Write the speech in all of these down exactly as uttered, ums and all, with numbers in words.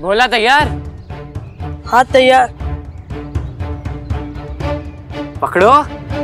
भोला तैयार? हाँ तैयार। पकड़ो।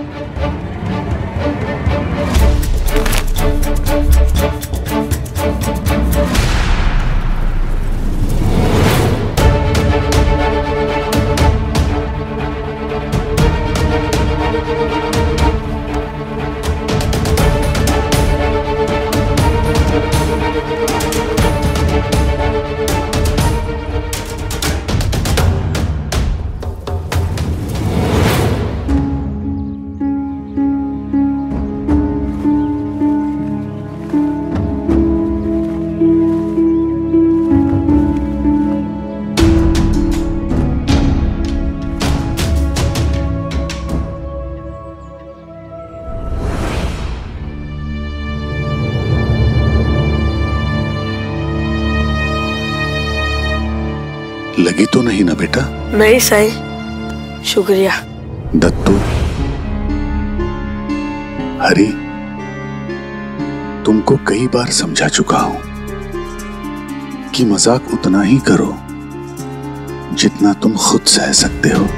लगी तो नहीं ना बेटा? नहीं साईं, शुक्रिया। दत्तू, हरी, तुमको कई बार समझा चुका हूं कि मजाक उतना ही करो जितना तुम खुद सह सकते हो।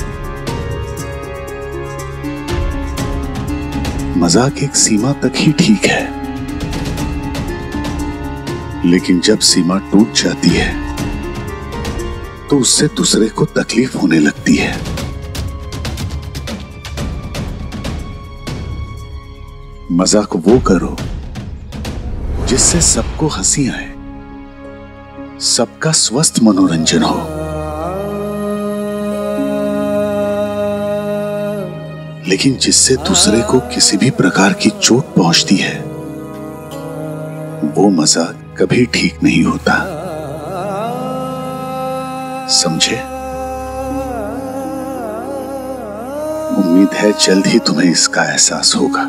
मजाक एक सीमा तक ही ठीक है, लेकिन जब सीमा टूट जाती है तो उससे दूसरे को तकलीफ होने लगती है। मजाक वो करो जिससे सबको हंसी आए, सबका स्वस्थ मनोरंजन हो। लेकिन जिससे दूसरे को किसी भी प्रकार की चोट पहुंचती है, वो मजाक कभी ठीक नहीं होता। समझे? उम्मीद है जल्द ही तुम्हें इसका एहसास होगा।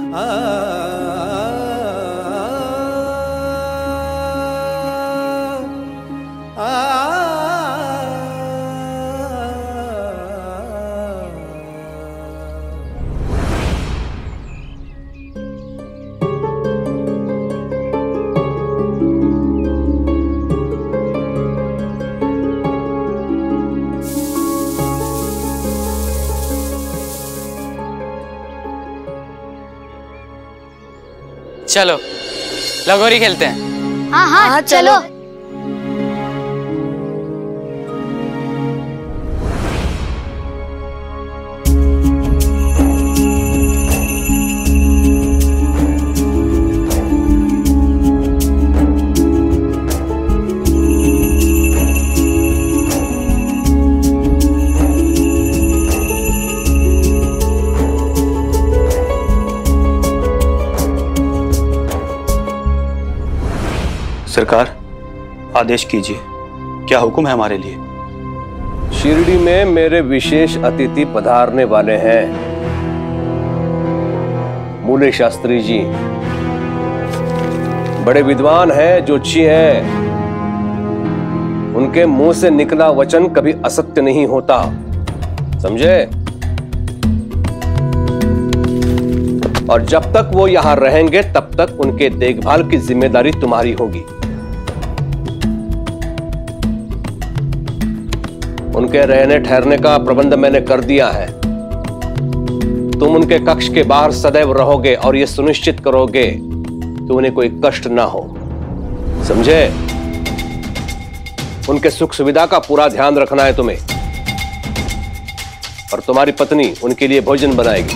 चलो लगोरी खेलते हैं। हाँ हाँ, हाँ चलो, चलो। सरकार, आदेश कीजिए, क्या हुक्म है हमारे लिए? शिरडी में मेरे विशेष अतिथि पधारने वाले हैं, मूले शास्त्री जी। बड़े विद्वान हैं, ज्योतिषी हैं। उनके मुंह से निकला वचन कभी असत्य नहीं होता, समझे? और जब तक वो यहां रहेंगे तब तक उनके देखभाल की जिम्मेदारी तुम्हारी होगी। उनके रहने ठहरने का प्रबंध मैंने कर दिया है। तुम उनके कक्ष के बाहर सदैव रहोगे और यह सुनिश्चित करोगे कि उन्हें कोई कष्ट ना हो, समझे? उनके सुख सुविधा का पूरा ध्यान रखना है तुम्हें। और तुम्हारी पत्नी उनके लिए भोजन बनाएगी।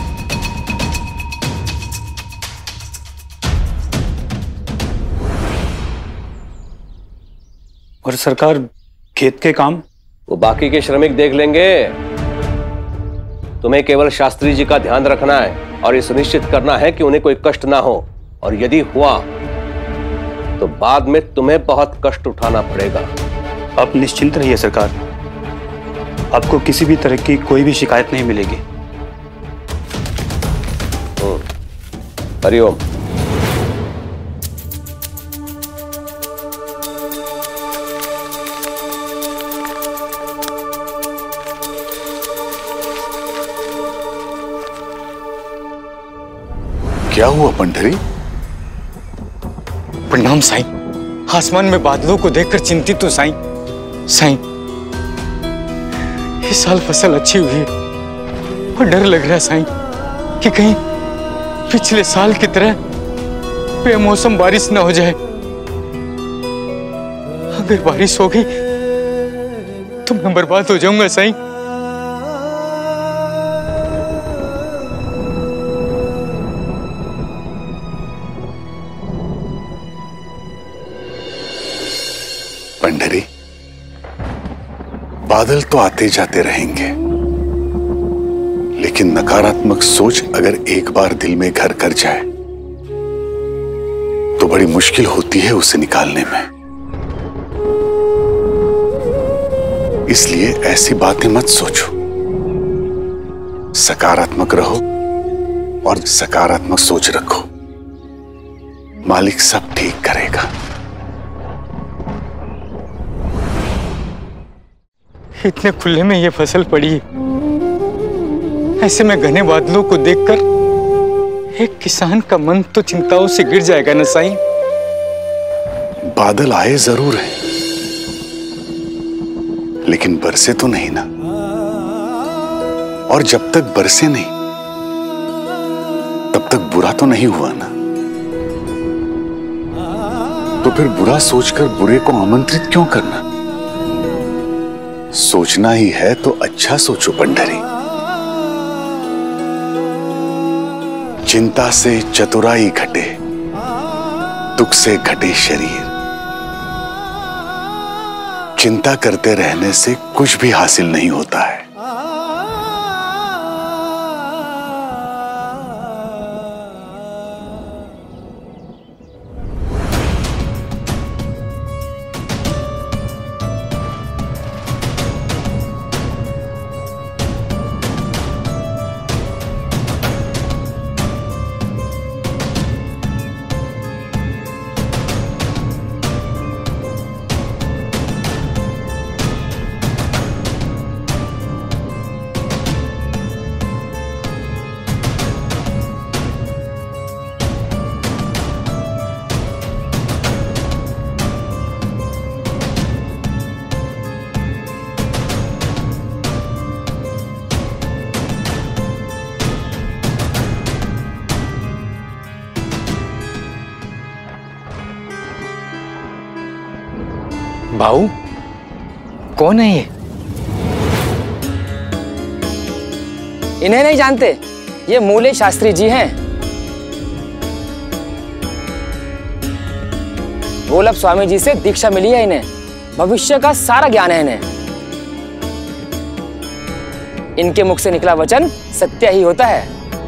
और सरकार, खेत के काम? वो बाकी के श्रमिक देख लेंगे। तुम्हें केवल शास्त्री जी का ध्यान रखना है और ये सुनिश्चित करना है कि उन्हें कोई कष्ट ना हो, और यदि हुआ तो बाद में तुम्हें बहुत कष्ट उठाना पड़ेगा। आप निश्चिंत रहिए सरकार, आपको किसी भी तरह की कोई भी शिकायत नहीं मिलेगी। हरिओम। क्या हुआ पंडरी? प्रणाम साईं। आसमान में बादलों को देखकर चिंतित तो साईं। साईं, इस साल फसल अच्छी हुई है और डर लग रहा है साईं कि कहीं पिछले साल की तरह बेमौसम बारिश ना हो जाए। अगर बारिश हो गई तो मैं बर्बाद हो जाऊंगा साईं। पंडरी, बादल तो आते जाते रहेंगे, लेकिन नकारात्मक सोच अगर एक बार दिल में घर कर जाए तो बड़ी मुश्किल होती है उसे निकालने में। इसलिए ऐसी बातें मत सोचो, सकारात्मक रहो और सकारात्मक सोच रखो। मालिक सब ठीक करेगा। इतने खुले में ये फसल पड़ी है, ऐसे में घने बादलों को देखकर एक किसान का मन तो चिंताओं से गिर जाएगा ना साईं। बादल आए जरूर है, लेकिन बरसे तो नहीं ना। और जब तक बरसे नहीं तब तक बुरा तो नहीं हुआ ना। तो फिर बुरा सोचकर बुरे को आमंत्रित क्यों करना? सोचना ही है तो अच्छा सोचो पंडरी। चिंता से चतुराई घटे, दुख से घटे शरीर। चिंता करते रहने से कुछ भी हासिल नहीं होता है। बाऊ, कौन है ये? इन्हें नहीं जानते? ये मूले शास्त्री जी हैं। गोलब स्वामी जी से दीक्षा मिली है इन्हें। भविष्य का सारा ज्ञान है इन्हें। इनके मुख से निकला वचन सत्य ही होता है।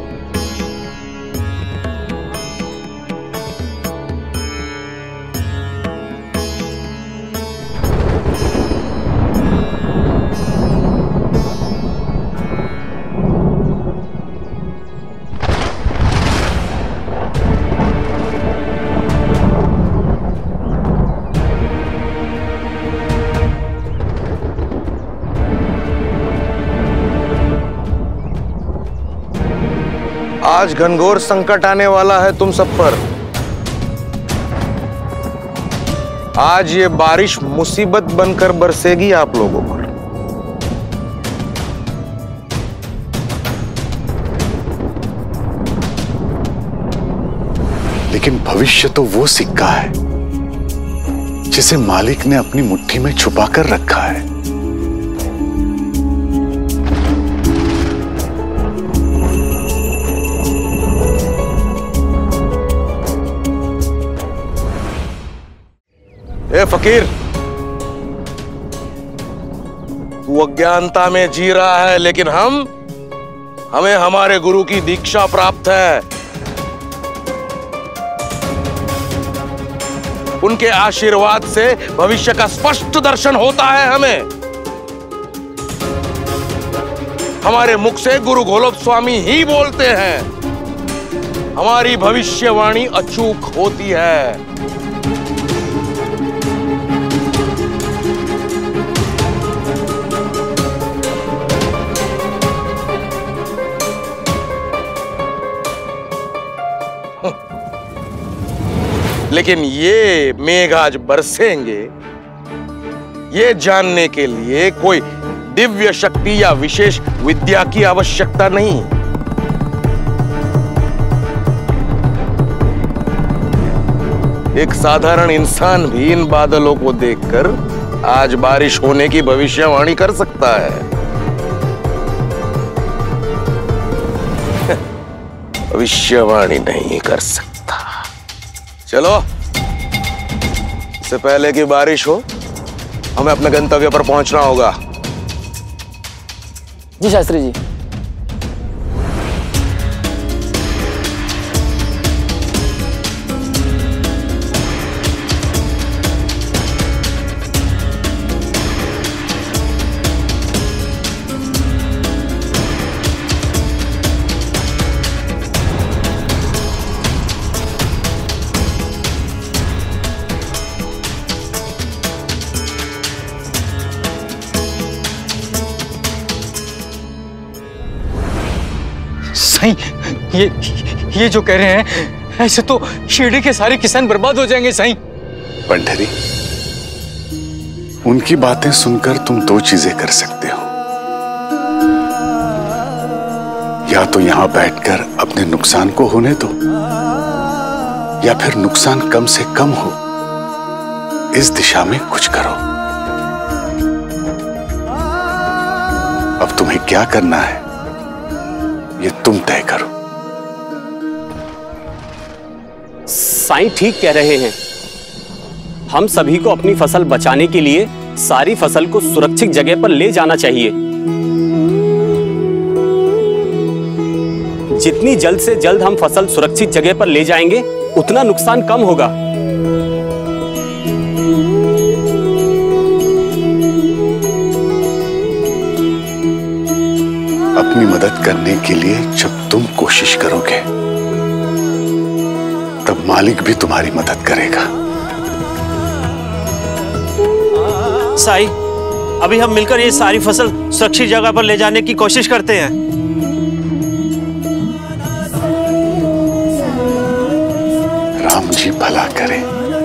आज घनघोर संकट आने वाला है तुम सब पर। आज ये बारिश मुसीबत बनकर बरसेगी आप लोगों पर। लेकिन भविष्य तो वो सिक्का है जिसे मालिक ने अपनी मुट्ठी में छुपा कर रखा है। ए फकीर, तू अज्ञानता में जी रहा है, लेकिन हम हमें हमारे गुरु की दीक्षा प्राप्त है। उनके आशीर्वाद से भविष्य का स्पष्ट दर्शन होता है हमें। हमारे मुख से गुरु गोलोब स्वामी ही बोलते हैं। हमारी भविष्यवाणी अचूक होती है। लेकिन ये मेघ आज बरसेंगे, ये जानने के लिए कोई दिव्य शक्ति या विशेष विद्या की आवश्यकता नहीं। एक साधारण इंसान भी इन बादलों को देखकर आज बारिश होने की भविष्यवाणी कर सकता है। भविष्यवाणी नहीं कर सकता। चलो, इससे पहले कि बारिश हो हमें अपने गंतव्य पर पहुंचना होगा। जी शास्त्री जी। साईं, ये ये जो कह रहे हैं ऐसे तो शिरडी के सारे किसान बर्बाद हो जाएंगे साईं। पंडरी, उनकी बातें सुनकर तुम दो चीजें कर सकते हो। या तो यहां बैठकर अपने नुकसान को होने दो, या फिर नुकसान कम से कम हो इस दिशा में कुछ करो। अब तुम्हें क्या करना है ये तुम तय करो। साईं ठीक कह रहे हैं। हम सभी को अपनी फसल बचाने के लिए सारी फसल को सुरक्षित जगह पर ले जाना चाहिए। जितनी जल्द से जल्द हम फसल सुरक्षित जगह पर ले जाएंगे उतना नुकसान कम होगा। अपनी मदद करने के लिए जब तुम कोशिश करोगे तब मालिक भी तुम्हारी मदद करेगा। साईं, अभी हम मिलकर ये सारी फसल सुरक्षित जगह पर ले जाने की कोशिश करते हैं। राम जी भला करें।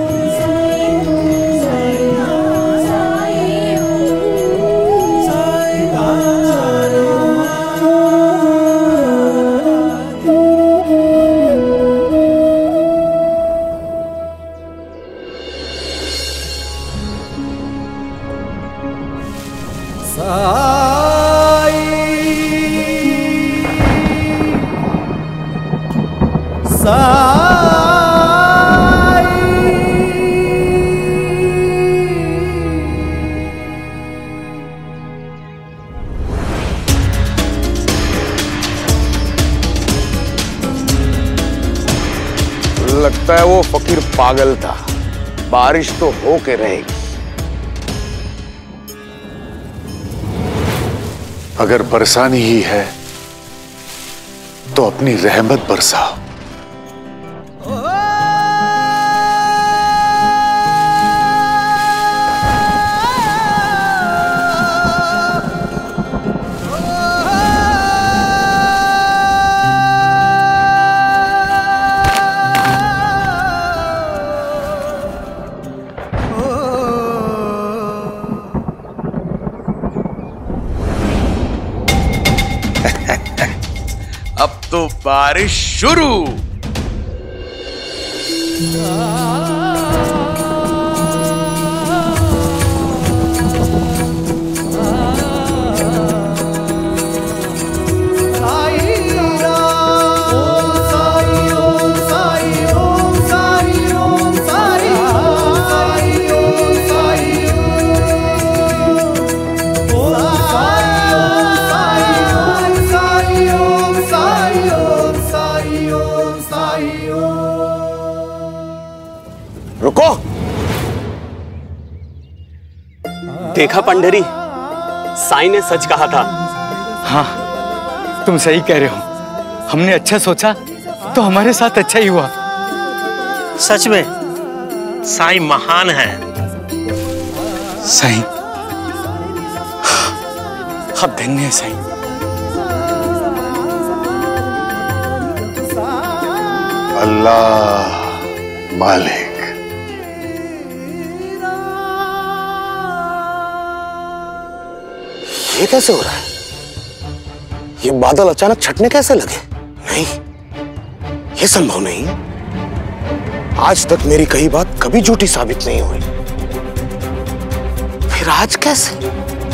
लगता है वो फकीर पागल था। बारिश तो हो के रहेगी। अगर बरसानी ही है तो अपनी रहमत बरसाओ। अब तो बारिश शुरू। रुको। देखा पंडरी, साईं ने सच कहा था। हाँ, तुम सही कह रहे हो। हमने अच्छा सोचा तो हमारे साथ अच्छा ही हुआ। सच में साईं महान है। साईं, आप धन्य है साईं। अल्लाह मालिक। ये कैसे हो रहा है? ये बादल अचानक छटने कैसे लगे? नहीं, ये संभव नहीं। आज तक मेरी कही बात कभी झूठी साबित नहीं हुई, फिर आज कैसे?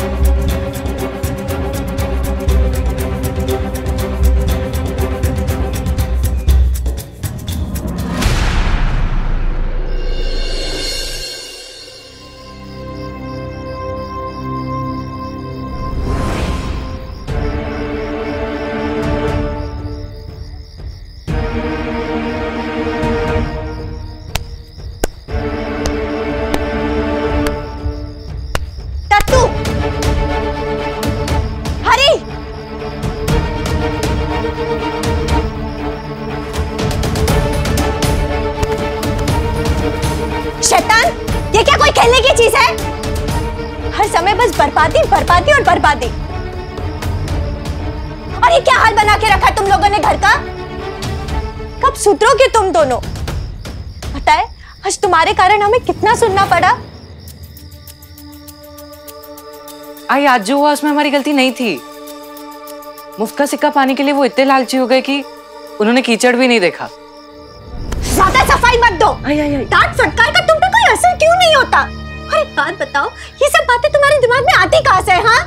बर्बादी बर्बादी और बर्बादी। और ये क्या हाल बना के रखा तुम लोगों ने घर का? कब सुधरोगे तुम दोनों? पता है आज तुम्हारे कारण हमें कितना सुनना पड़ा। आई आज जो हुआ उसमें हमारी गलती नहीं थी। मुफ्त का सिक्का पाने के लिए वो इतने लालची हो गए कि उन्होंने कीचड़ भी नहीं देखा। ज्यादा सफाई मत दो। डांट फटकार का तुम पे कोई असर क्यों नहीं होता? और एक बात बताओ, ये सब बातें तुम्हारे दिमाग में आती कहां से? हाँ,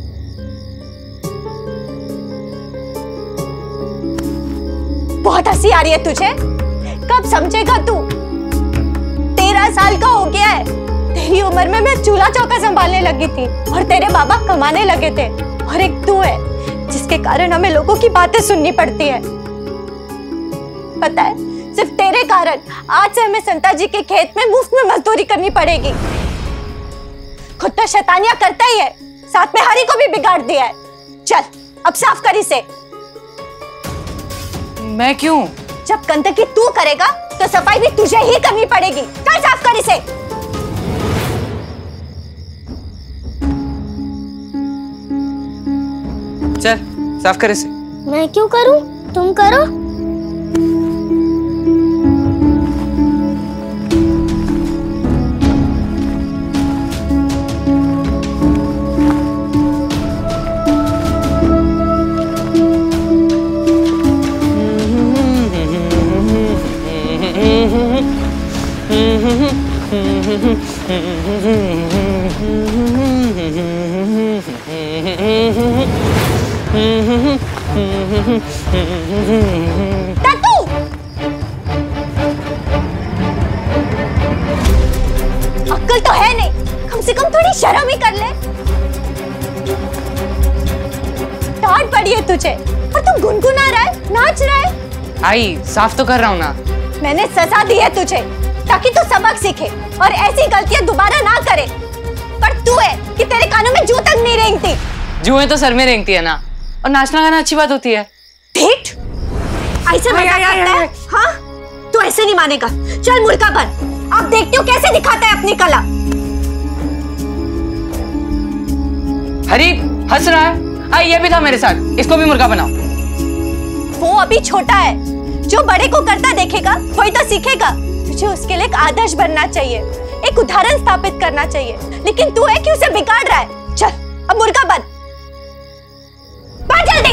बहुत हंसी आ रही है तुझे। कब समझेगा तू? तेरह साल का हो गया है। तेरी उम्र में मैं चूल्हा चौका संभालने लगी थी और तेरे बाबा कमाने लगे थे। और एक तू है जिसके कारण हमें लोगों की बातें सुननी पड़ती है। पता है सिर्फ तेरे कारण आज से हमें संता जी के खेत में मुफ्त में मजदूरी करनी पड़ेगी। खुद तो शैतानियां करता ही है, साथ में हरी को भी बिगाड़ दिया है। चल अब साफ कर इसे। मैं क्यों? जब गंदगी तू करेगा तो सफाई भी तुझे ही करनी पड़ेगी। चल साफ कर इसे। चल साफ कर इसे। मैं क्यों करूं? तुम करो। टट्टू! अक्ल तो है नहीं, कम से कम थोड़ी शर्म ही कर ले। डांट पड़ी है तुझे और तू गुनगुना रहा है, नाच रहा है। आई साफ तो कर रहा हूँ ना। मैंने सजा दी है तुझे ताकि तू सबक सीखे और ऐसी गलतियां दोबारा ना करे। पर तू है कि तेरे कानों में जू तक नहीं रेंगती। जूएं तो सर में रेंगती है ना, और नाचना गाना अच्छी बात होती है। ठीक ऐसे मजाक करता है? हाँ तू ऐसे नहीं मानेगा। चल मुर्गा बन, अब देखती हूँ कैसे दिखाता है अपनी कला। हरी हंस रहा है। आई ये भी था मेरे साथ, इसको भी मुर्गा बनाओ। वो अभी छोटा है, जो बड़े को करता देखेगा वही तो सीखेगा। तुझे उसके लिए एक आदर्श बनना चाहिए, एक उदाहरण स्थापित करना चाहिए, लेकिन तू है कि उसे बिगाड़ रहा है। चल अब मुर्गा बन, बन जल्दी।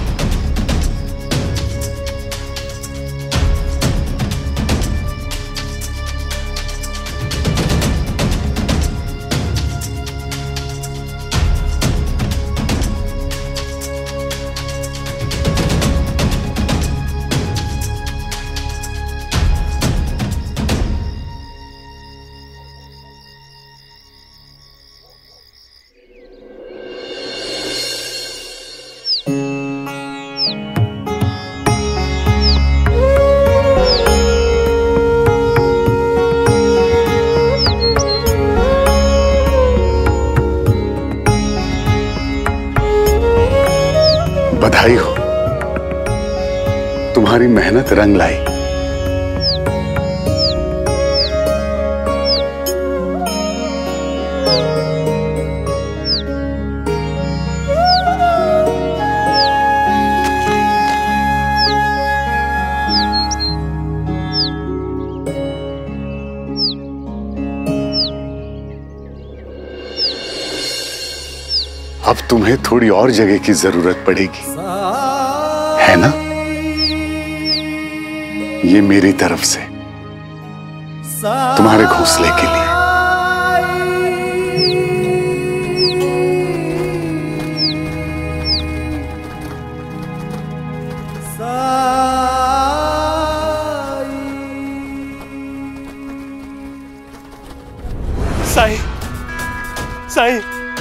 बधाई हो, तुम्हारी मेहनत रंग लाई। अब तुम्हें थोड़ी और जगह की जरूरत पड़ेगी, है ना? ये मेरी तरफ से तुम्हारे घोंसले के लिए। साई, साई,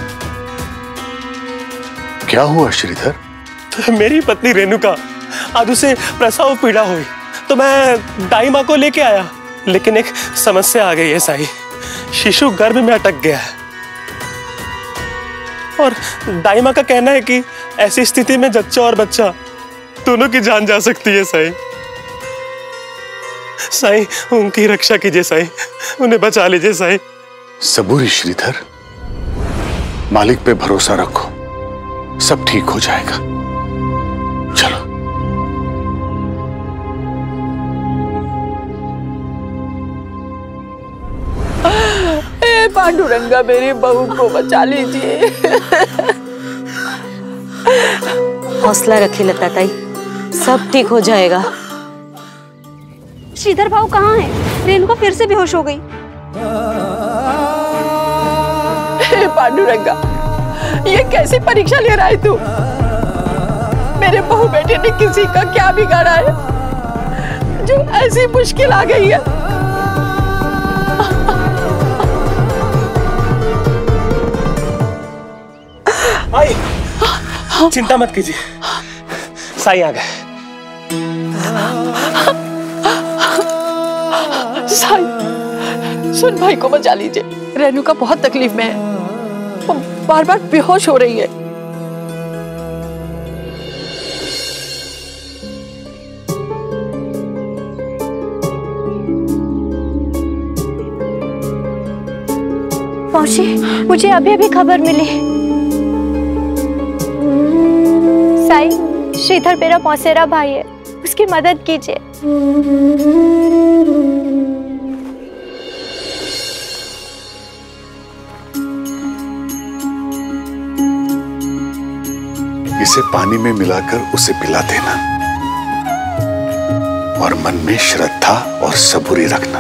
क्या हुआ श्रीधर? तो मेरी पत्नी रेणुका आज उसे प्रसव पीड़ा हुई तो मैं दाई माँ को लेके आया, लेकिन एक समस्या आ गई है साई। शिशु गर्भ में अटक गया है और दाई माँ का कहना है कि ऐसी स्थिति में जच्चा और बच्चा दोनों की जान जा सकती है साई। साई, उनकी रक्षा कीजिए साई, उन्हें बचा लीजिए साई। सबूरी श्रीधर, मालिक पे भरोसा रखो, सब ठीक हो जाएगा। चलो। हे पांडुरंगा, मेरी बहू को बचा लीजिए। हौसला रखिए लता ताई, सब ठीक हो जाएगा। श्रीधर भाऊ कहाँ है? रेणुका फिर से बेहोश हो गई। हे पांडुरंगा, ये कैसी परीक्षा ले रहा है तू? मेरे बहू बेटे ने किसी का क्या बिगाड़ा है जो ऐसी मुश्किल आ गई है? आई, चिंता मत कीजिए, साई आ गए। साई, सुन, भाई को बचा लीजिए। रेणुका बहुत तकलीफ में है, वो बार बार बेहोश हो रही है। मौसी, मुझे अभी अभी खबर मिली। साई, श्रीधर मेरा मौसेरा भाई है, उसकी मदद कीजिए। इसे पानी में मिलाकर उसे पिला देना और मन में श्रद्धा और सबूरी रखना।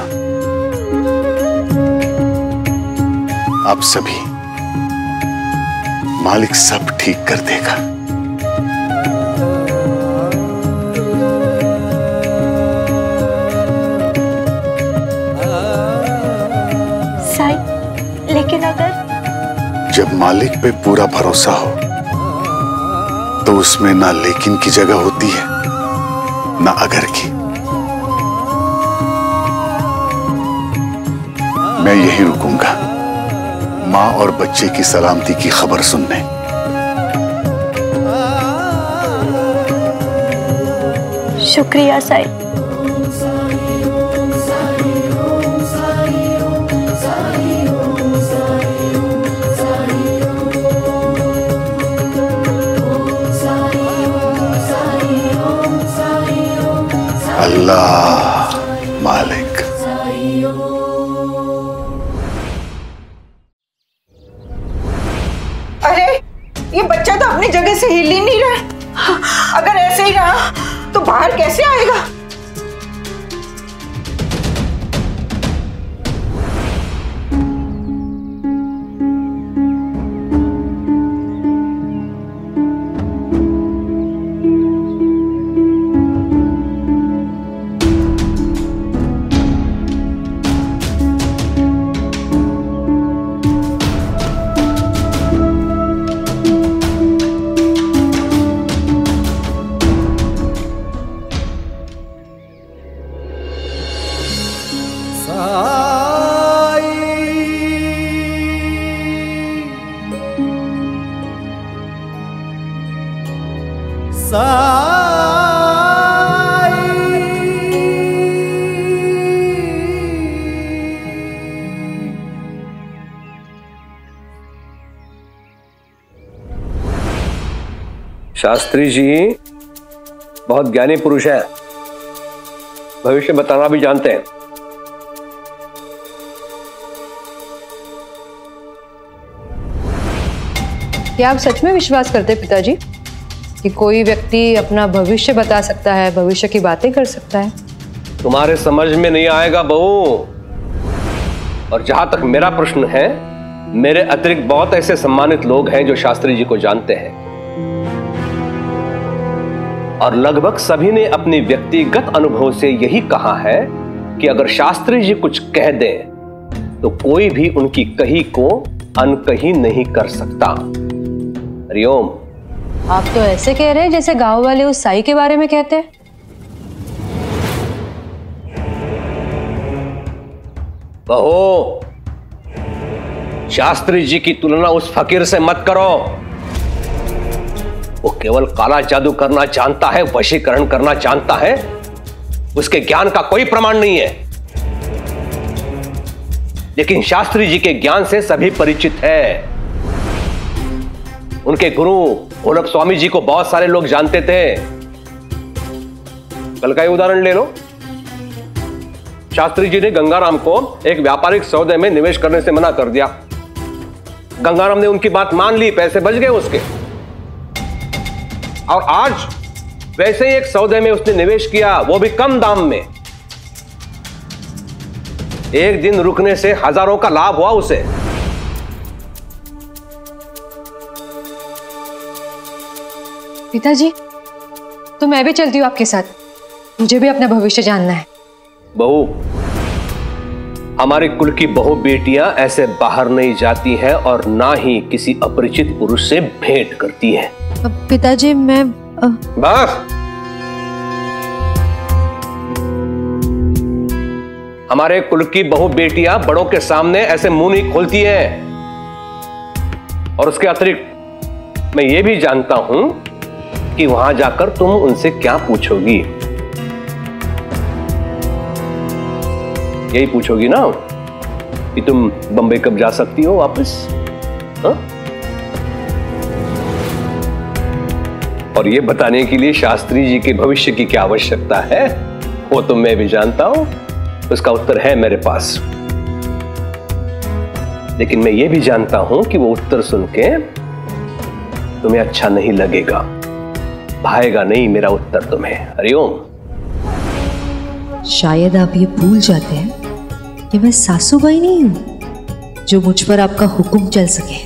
आप सभी, मालिक सब ठीक कर देगा। साई, लेकिन अगर जब मालिक पे पूरा भरोसा हो तो उसमें ना लेकिन की जगह होती है ना अगर की। मैं यहीं रुकूंगा माँ और बच्चे की सलामती की खबर सुनने। शुक्रिया साई। अल्लाह मालिक। अरे, ये बच्चा तो अपनी जगह से हिल ही नहीं रहा। अगर ऐसे ही रहा तो बाहर कैसे आएगा? शास्त्री जी बहुत ज्ञानी पुरुष है, भविष्य बताना भी जानते हैं। क्या आप सच में विश्वास करते पिताजी कि कोई व्यक्ति अपना भविष्य बता सकता है, भविष्य की बातें कर सकता है? तुम्हारे समझ में नहीं आएगा बहू। और जहां तक मेरा प्रश्न है, मेरे अतिरिक्त बहुत ऐसे सम्मानित लोग हैं जो शास्त्री जी को जानते हैं, और लगभग सभी ने अपनी व्यक्तिगत अनुभव से यही कहा है कि अगर शास्त्री जी कुछ कह दें तो कोई भी उनकी कही को अनकही नहीं कर सकता। हरिओम। आप तो ऐसे कह रहे हैं जैसे गांव वाले उस साई के बारे में कहते हैं। बहू, शास्त्री जी की तुलना उस फकीर से मत करो। वो केवल काला जादू करना जानता है, वशीकरण करना जानता है, उसके ज्ञान का कोई प्रमाण नहीं है। लेकिन शास्त्री जी के ज्ञान से सभी परिचित है। उनके गुरु गोरख स्वामी जी को बहुत सारे लोग जानते थे। कल का ही उदाहरण ले लो। शास्त्री जी ने गंगाराम को एक व्यापारिक सौदे में निवेश करने से मना कर दिया। गंगाराम ने उनकी बात मान ली, पैसे बच गए उसके। और आज वैसे ही एक सौदे में उसने निवेश किया, वो भी कम दाम में। एक दिन रुकने से हजारों का लाभ हुआ उसे। पिताजी, तो मैं भी चलती हूँ आपके साथ, मुझे भी अपना भविष्य जानना है। बहू, हमारे कुल की बहु बेटियां ऐसे बाहर नहीं जाती हैं और ना ही किसी अपरिचित पुरुष से भेंट करती हैं। पिताजी, मैं बस, हमारे कुल की बहु बेटियां बड़ों के सामने ऐसे मुंह नहीं खोलती हैं। और उसके अतिरिक्त मैं ये भी जानता हूं कि वहां जाकर तुम उनसे क्या पूछोगी। यही पूछोगी ना कि तुम बंबई कब जा सकती हो वापस, हा? और ये बताने के लिए शास्त्री जी के भविष्य की क्या आवश्यकता है, वो तो मैं भी जानता हूं। उसका उत्तर है मेरे पास। लेकिन मैं ये भी जानता हूं कि वो उत्तर सुन के तुम्हें अच्छा नहीं लगेगा, भाएगा नहीं मेरा उत्तर तुम्हें। हरिओम। शायद आप ये भूल जाते हैं कि मैं सासूबाई नहीं हूं जो मुझ पर आपका हुक्म चल सके।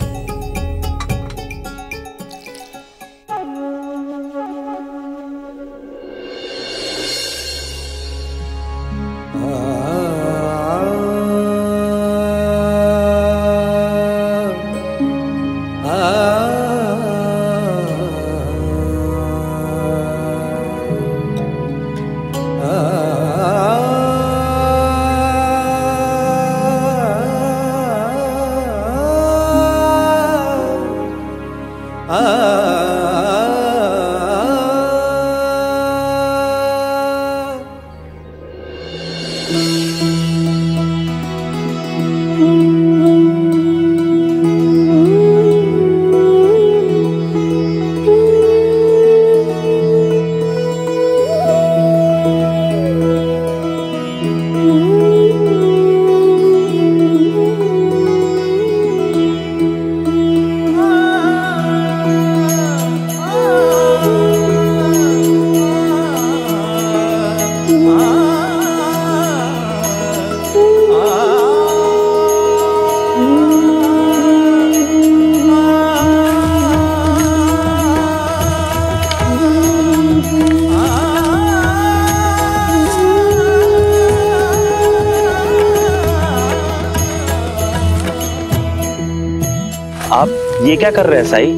ये क्या कर रहे हैं साई?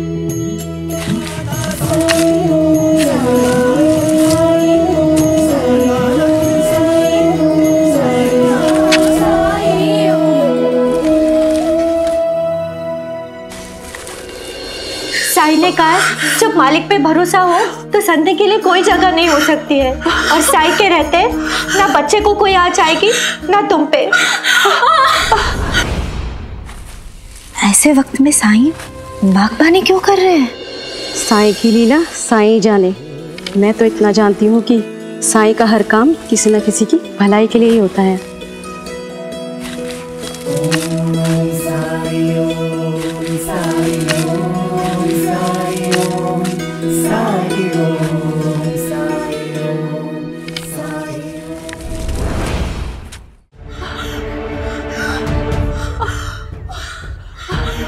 साई ने कहा जब मालिक पे भरोसा हो तो संडे के लिए कोई जगह नहीं हो सकती है, और साई के रहते ना बच्चे को कोई आँच आएगी ना तुम पे। ऐसे वक्त में साई बागबानी क्यों कर रहे हैं? साई की लीला साई जाने। मैं तो इतना जानती हूँ कि साई का हर काम किसी न किसी की भलाई के लिए ही होता है।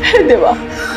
हे देवा।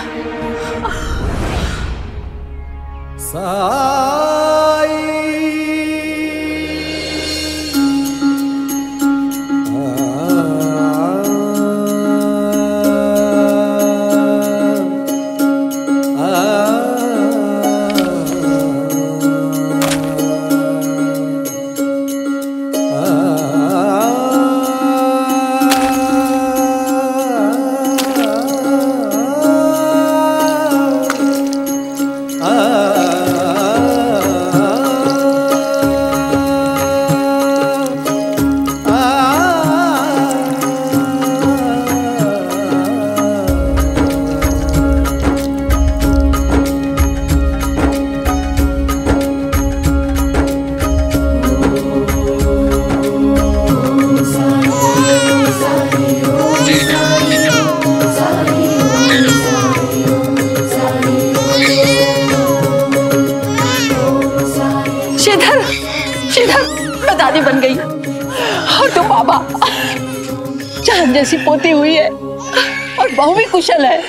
जैसी पोती हुई है और बहू भी कुशल है।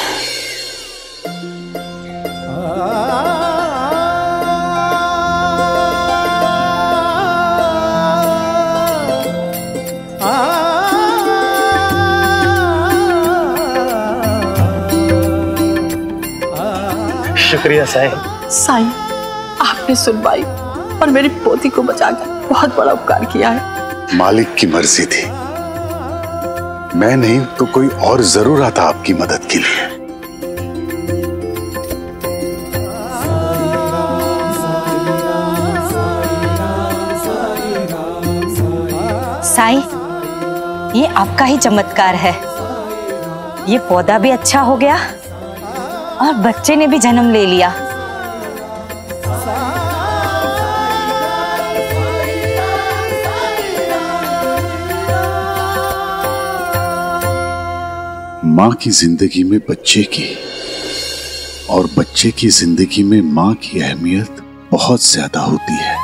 शुक्रिया साईं। साईं, आपने सुनवाई और मेरी पोती को बचाकर बहुत बड़ा उपकार किया है। मालिक की मर्जी थी, मैं नहीं तो कोई और जरूर आता आपकी मदद के लिए। साईं, ये आपका ही चमत्कार है। ये पौधा भी अच्छा हो गया और बच्चे ने भी जन्म ले लिया। माँ की जिंदगी में बच्चे की और बच्चे की जिंदगी में माँ की अहमियत बहुत ज्यादा होती है,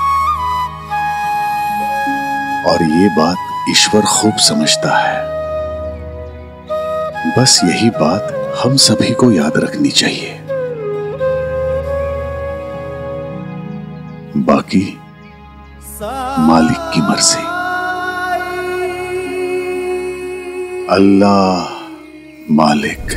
और ये बात ईश्वर खूब समझता है। बस यही बात हम सभी को याद रखनी चाहिए। बाकी मालिक की मर्जी। अल्लाह मालिक।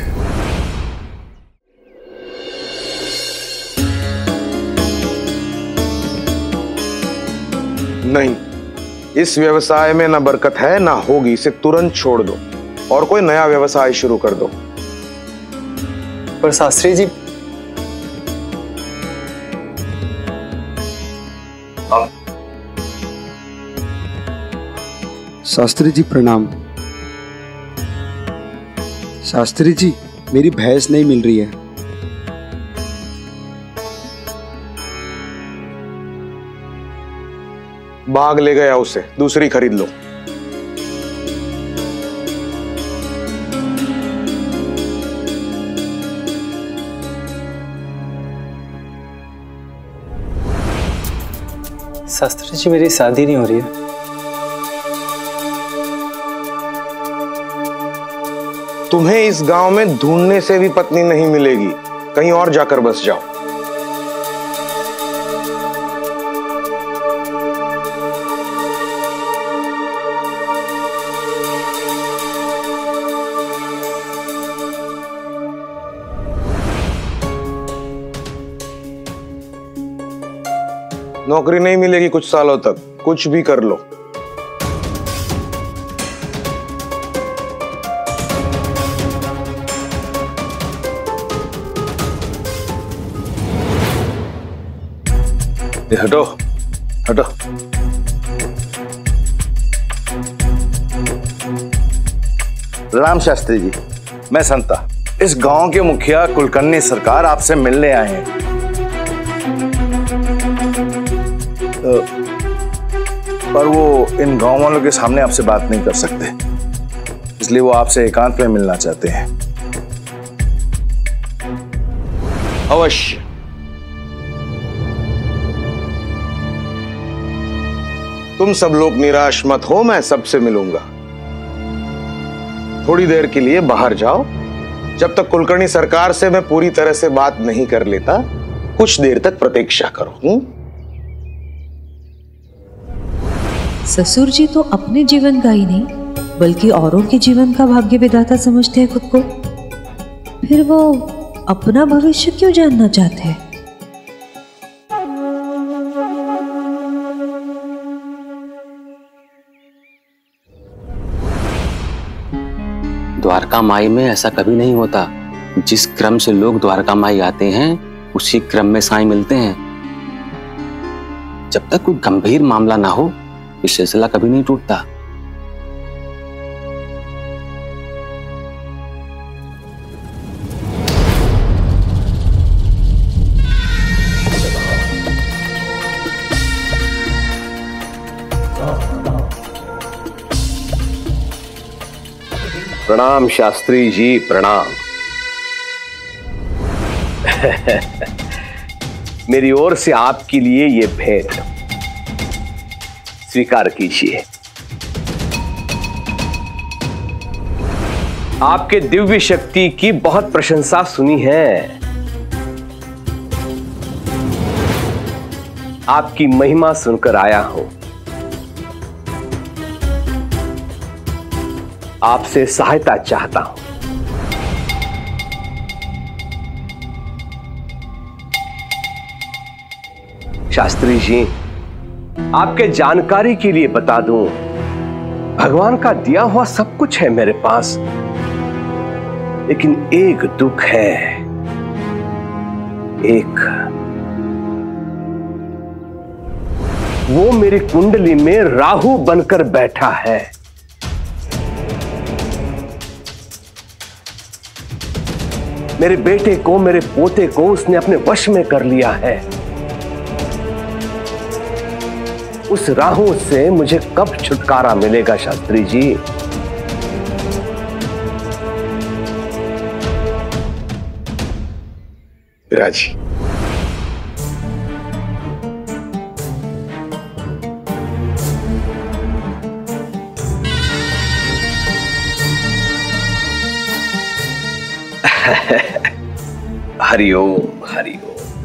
नहीं, इस व्यवसाय में ना बरकत है ना होगी। इसे तुरंत छोड़ दो और कोई नया व्यवसाय शुरू कर दो। पर शास्त्री जी, शास्त्री जी प्रणाम। शास्त्री जी, मेरी भैंस नहीं मिल रही है। बाग ले गया उसे, दूसरी खरीद लो। शास्त्री जी, मेरी शादी नहीं हो रही है। तुम्हें इस गांव में ढूंढने से भी पत्नी नहीं मिलेगी। कहीं और जाकर बस जाओ। नौकरी नहीं मिलेगी कुछ सालों तक, कुछ भी कर लो। हटो हटो। राम शास्त्री जी, मैं संता, इस गांव के मुखिया कुलकर्णी सरकार आपसे मिलने आए हैं। पर वो इन गांव वालों के सामने आपसे बात नहीं कर सकते, इसलिए वो आपसे एकांत में मिलना चाहते हैं। अवश्य। तुम सब लोग निराश मत हो, मैं सबसे मिलूंगा। थोड़ी देर के लिए बाहर जाओ, जब तक कुलकर्णी सरकार से मैं पूरी तरह से बात नहीं कर लेता, कुछ देर तक प्रतीक्षा करो। हुँ? ससुर जी तो अपने जीवन का ही नहीं बल्कि औरों के जीवन का भाग्य विधाता समझते हैं खुद को। फिर वो अपना भविष्य क्यों जानना चाहते हैं? द्वारका माई में ऐसा कभी नहीं होता। जिस क्रम से लोग द्वारका माई आते हैं उसी क्रम में साईं मिलते हैं। जब तक कोई गंभीर मामला ना हो ये सिलसिला कभी नहीं टूटता। प्रणाम शास्त्री जी, प्रणाम। मेरी ओर से आपके लिए ये भेंट स्वीकार कीजिए। आपके दिव्य शक्ति की बहुत प्रशंसा सुनी है। आपकी महिमा सुनकर आया हूं। आपसे सहायता चाहता हूं। शास्त्री जी, आपके जानकारी के लिए बता दूं, भगवान का दिया हुआ सब कुछ है मेरे पास, लेकिन एक दुख है। एक वो मेरी कुंडली में राहु बनकर बैठा है। मेरे बेटे को, मेरे पोते को उसने अपने वश में कर लिया है। उस राहु से मुझे कब छुटकारा मिलेगा शास्त्री जी? राजी, हरिओम हरिओम।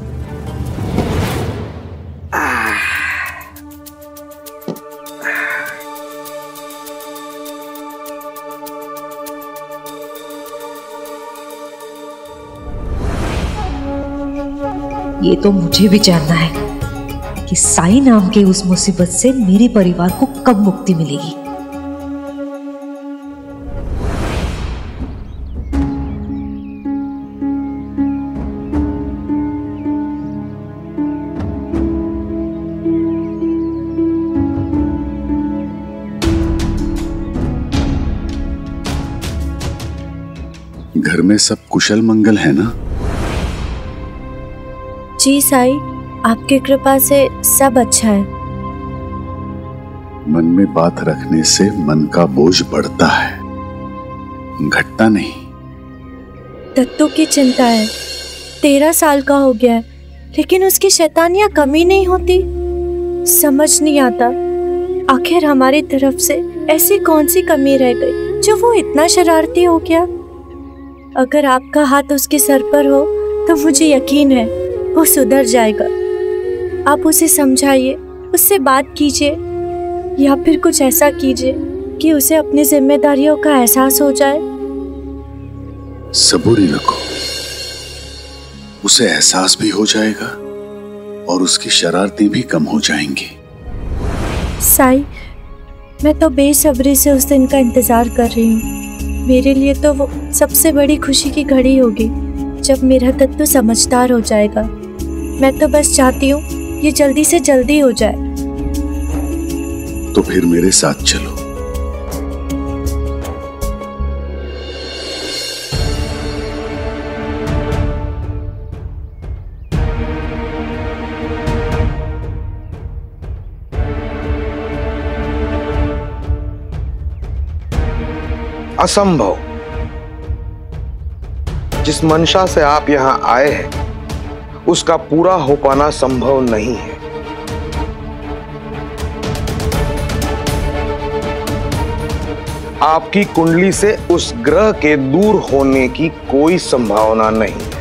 ये तो मुझे भी जानना है कि साई नाम के उस मुसीबत से मेरे परिवार को कब मुक्ति मिलेगी। घर में सब कुशल मंगल है ना? जी साई, आपकी कृपा से सब अच्छा है। मन में बात रखने से मन का बोझ बढ़ता है, घटता नहीं। दत्तू की चिंता है। तेरह साल का हो गया है, लेकिन उसकी शैतानियां कमी नहीं होती। समझ नहीं आता आखिर हमारी तरफ से ऐसी कौन सी कमी रह गई जो वो इतना शरारती हो गया। अगर आपका हाथ उसके सर पर हो तो मुझे यकीन है वो सुधर जाएगा। आप उसे समझाइए, उससे बात कीजिए, या फिर कुछ ऐसा कीजिए कि उसे अपनी जिम्मेदारियों का एहसास हो जाए। सबूरी रखो, उसे एहसास भी हो जाएगा और उसकी शरारतें भी कम हो जाएंगी। साई, मैं तो बेसब्री से उस दिन का इंतजार कर रही हूँ। मेरे लिए तो वो सबसे बड़ी खुशी की घड़ी होगी जब मेरा दत्तू समझदार हो जाएगा। मैं तो बस चाहती हूँ ये जल्दी से जल्दी हो जाए। तो फिर मेरे साथ चलो। असंभव। जिस मंशा से आप यहां आए हैं उसका पूरा हो पाना संभव नहीं है। आपकी कुंडली से उस ग्रह के दूर होने की कोई संभावना नहीं है।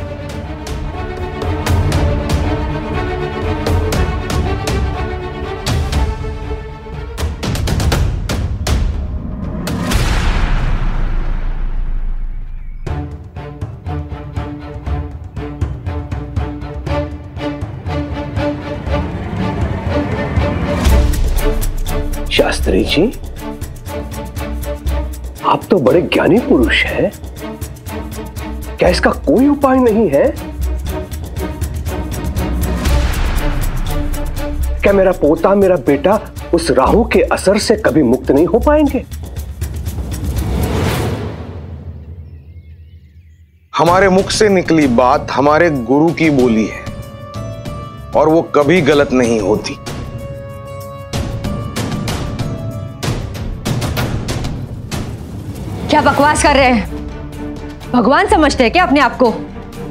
शास्त्री जी, आप तो बड़े ज्ञानी पुरुष हैं। क्या इसका कोई उपाय नहीं है? क्या मेरा पोता, मेरा बेटा उस राहु के असर से कभी मुक्त नहीं हो पाएंगे? हमारे मुख से निकली बात हमारे गुरु की बोली है और वो कभी गलत नहीं होती। क्या बकवास कर रहे हैं? भगवान समझते हैं क्या अपने आप को?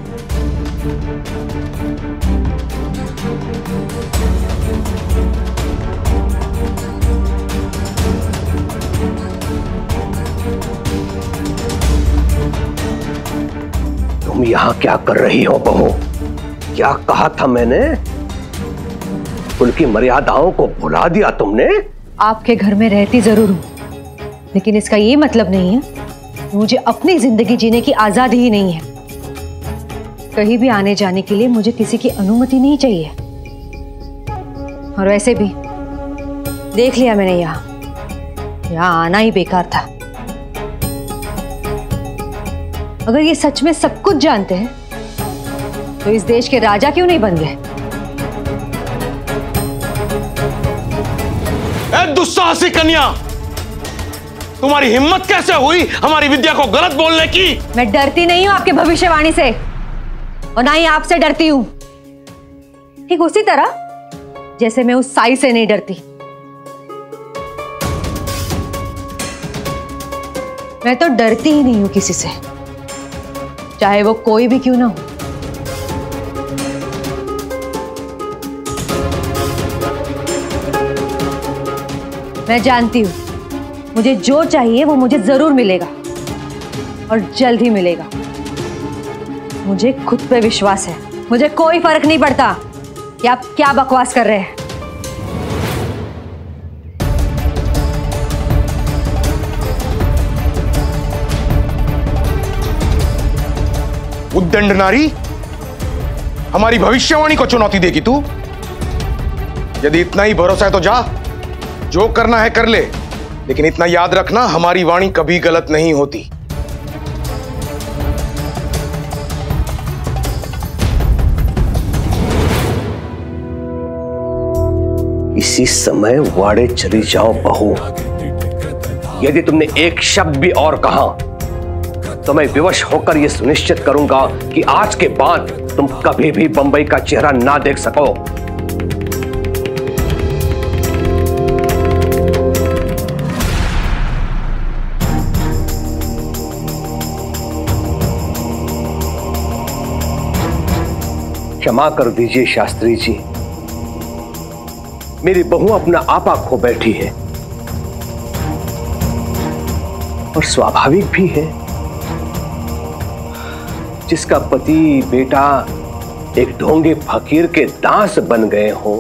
तुम यहां क्या कर रही हो बहू? क्या कहा था मैंने? उनकी मर्यादाओं को भुला दिया तुमने? आपके घर में रहती जरूर हूं, लेकिन इसका ये मतलब नहीं है मुझे अपनी जिंदगी जीने की आजादी ही नहीं है। कहीं भी आने जाने के लिए मुझे किसी की अनुमति नहीं चाहिए। और वैसे भी देख लिया मैंने, यहां यहां आना ही बेकार था। अगर ये सच में सब कुछ जानते हैं तो इस देश के राजा क्यों नहीं बन गए? दुस्साहसी कन्या, तुम्हारी हिम्मत कैसे हुई हमारी विद्या को गलत बोलने की? मैं डरती नहीं हूं आपके भविष्यवाणी से, और ना ही आपसे डरती हूं। ठीक उसी तरह जैसे मैं उस साई से नहीं डरती। मैं तो डरती ही नहीं हूं किसी से, चाहे वो कोई भी क्यों ना हो। मैं जानती हूं मुझे जो चाहिए वो मुझे जरूर मिलेगा, और जल्द ही मिलेगा। मुझे खुद पे विश्वास है। मुझे कोई फर्क नहीं पड़ता कि आप क्या बकवास कर रहे हैं। उद्दंड नारी, हमारी भविष्यवाणी को चुनौती देगी तू? यदि इतना ही भरोसा है तो जा, जो करना है कर ले, लेकिन इतना याद रखना, हमारी वाणी कभी गलत नहीं होती। इसी समय वाड़े चली जाओ बहू। यदि तुमने एक शब्द भी और कहा तो मैं विवश होकर यह सुनिश्चित करूंगा कि आज के बाद तुम कभी भी बंबई का चेहरा ना देख सको। क्षमा कर दीजिए शास्त्री जी, मेरी बहू अपना आपा खो बैठी है, और स्वाभाविक भी है। जिसका पति बेटा एक ढोंगे फकीर के दास बन गए हो,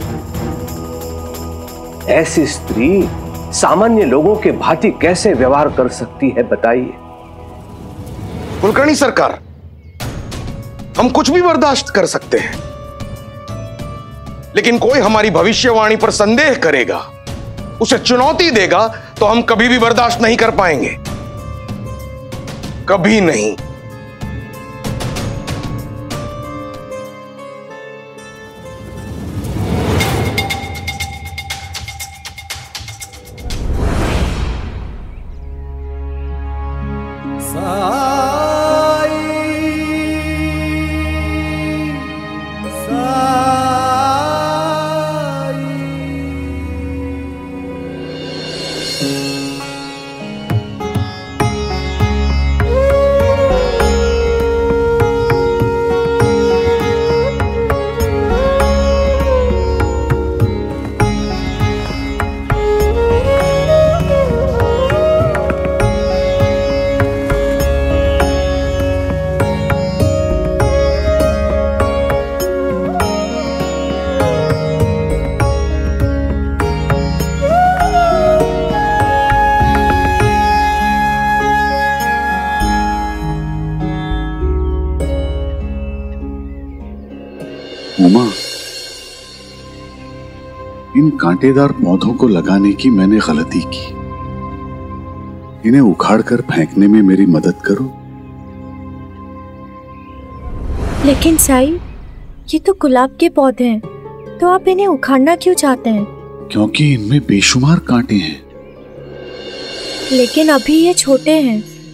ऐसी स्त्री सामान्य लोगों के भांति कैसे व्यवहार कर सकती है बताइए? कुलकर्णी सरकार, हम कुछ भी बर्दाश्त कर सकते हैं, लेकिन कोई हमारी भविष्यवाणी पर संदेह करेगा, उसे चुनौती देगा, तो हम कभी भी बर्दाश्त नहीं कर पाएंगे। कभी नहीं। उमा, इन कांटेदार पौधों को लगाने की मैंने गलती की। इन्हें उखाड़कर फेंकने में मेरी मदद करो। लेकिन साई, ये तो गुलाब के पौधे हैं, तो आप इन्हें उखाड़ना क्यों चाहते हैं? क्योंकि इनमें बेशुमार कांटे हैं। लेकिन अभी ये छोटे हैं,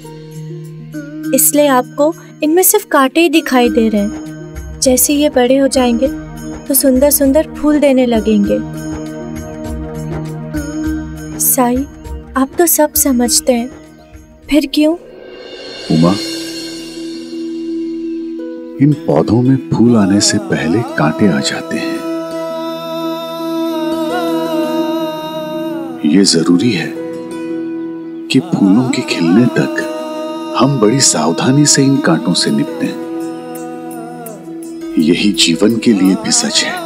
इसलिए आपको इनमें सिर्फ कांटे ही दिखाई दे रहे हैं। जैसे ये बड़े हो जाएंगे तो सुंदर सुंदर फूल देने लगेंगे। साई, आप तो सब समझते हैं, फिर क्यों? उमा, इन पौधों में फूल आने से पहले कांटे आ जाते हैं। ये जरूरी है कि फूलों के खिलने तक हम बड़ी सावधानी से इन कांटों से निपटें। यही जीवन के लिए भी सच है।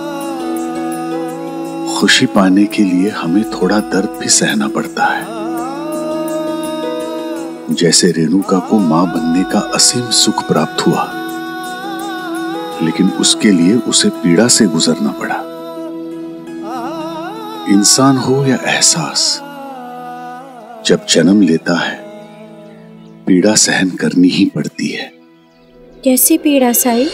खुशी पाने के लिए हमें थोड़ा दर्द भी सहना पड़ता है। जैसे रेणुका को मां बनने का असीम सुख प्राप्त हुआ, लेकिन उसके लिए उसे पीड़ा से गुजरना पड़ा। इंसान हो या एहसास, जब जन्म लेता है पीड़ा सहन करनी ही पड़ती है। कैसी पीड़ा साई?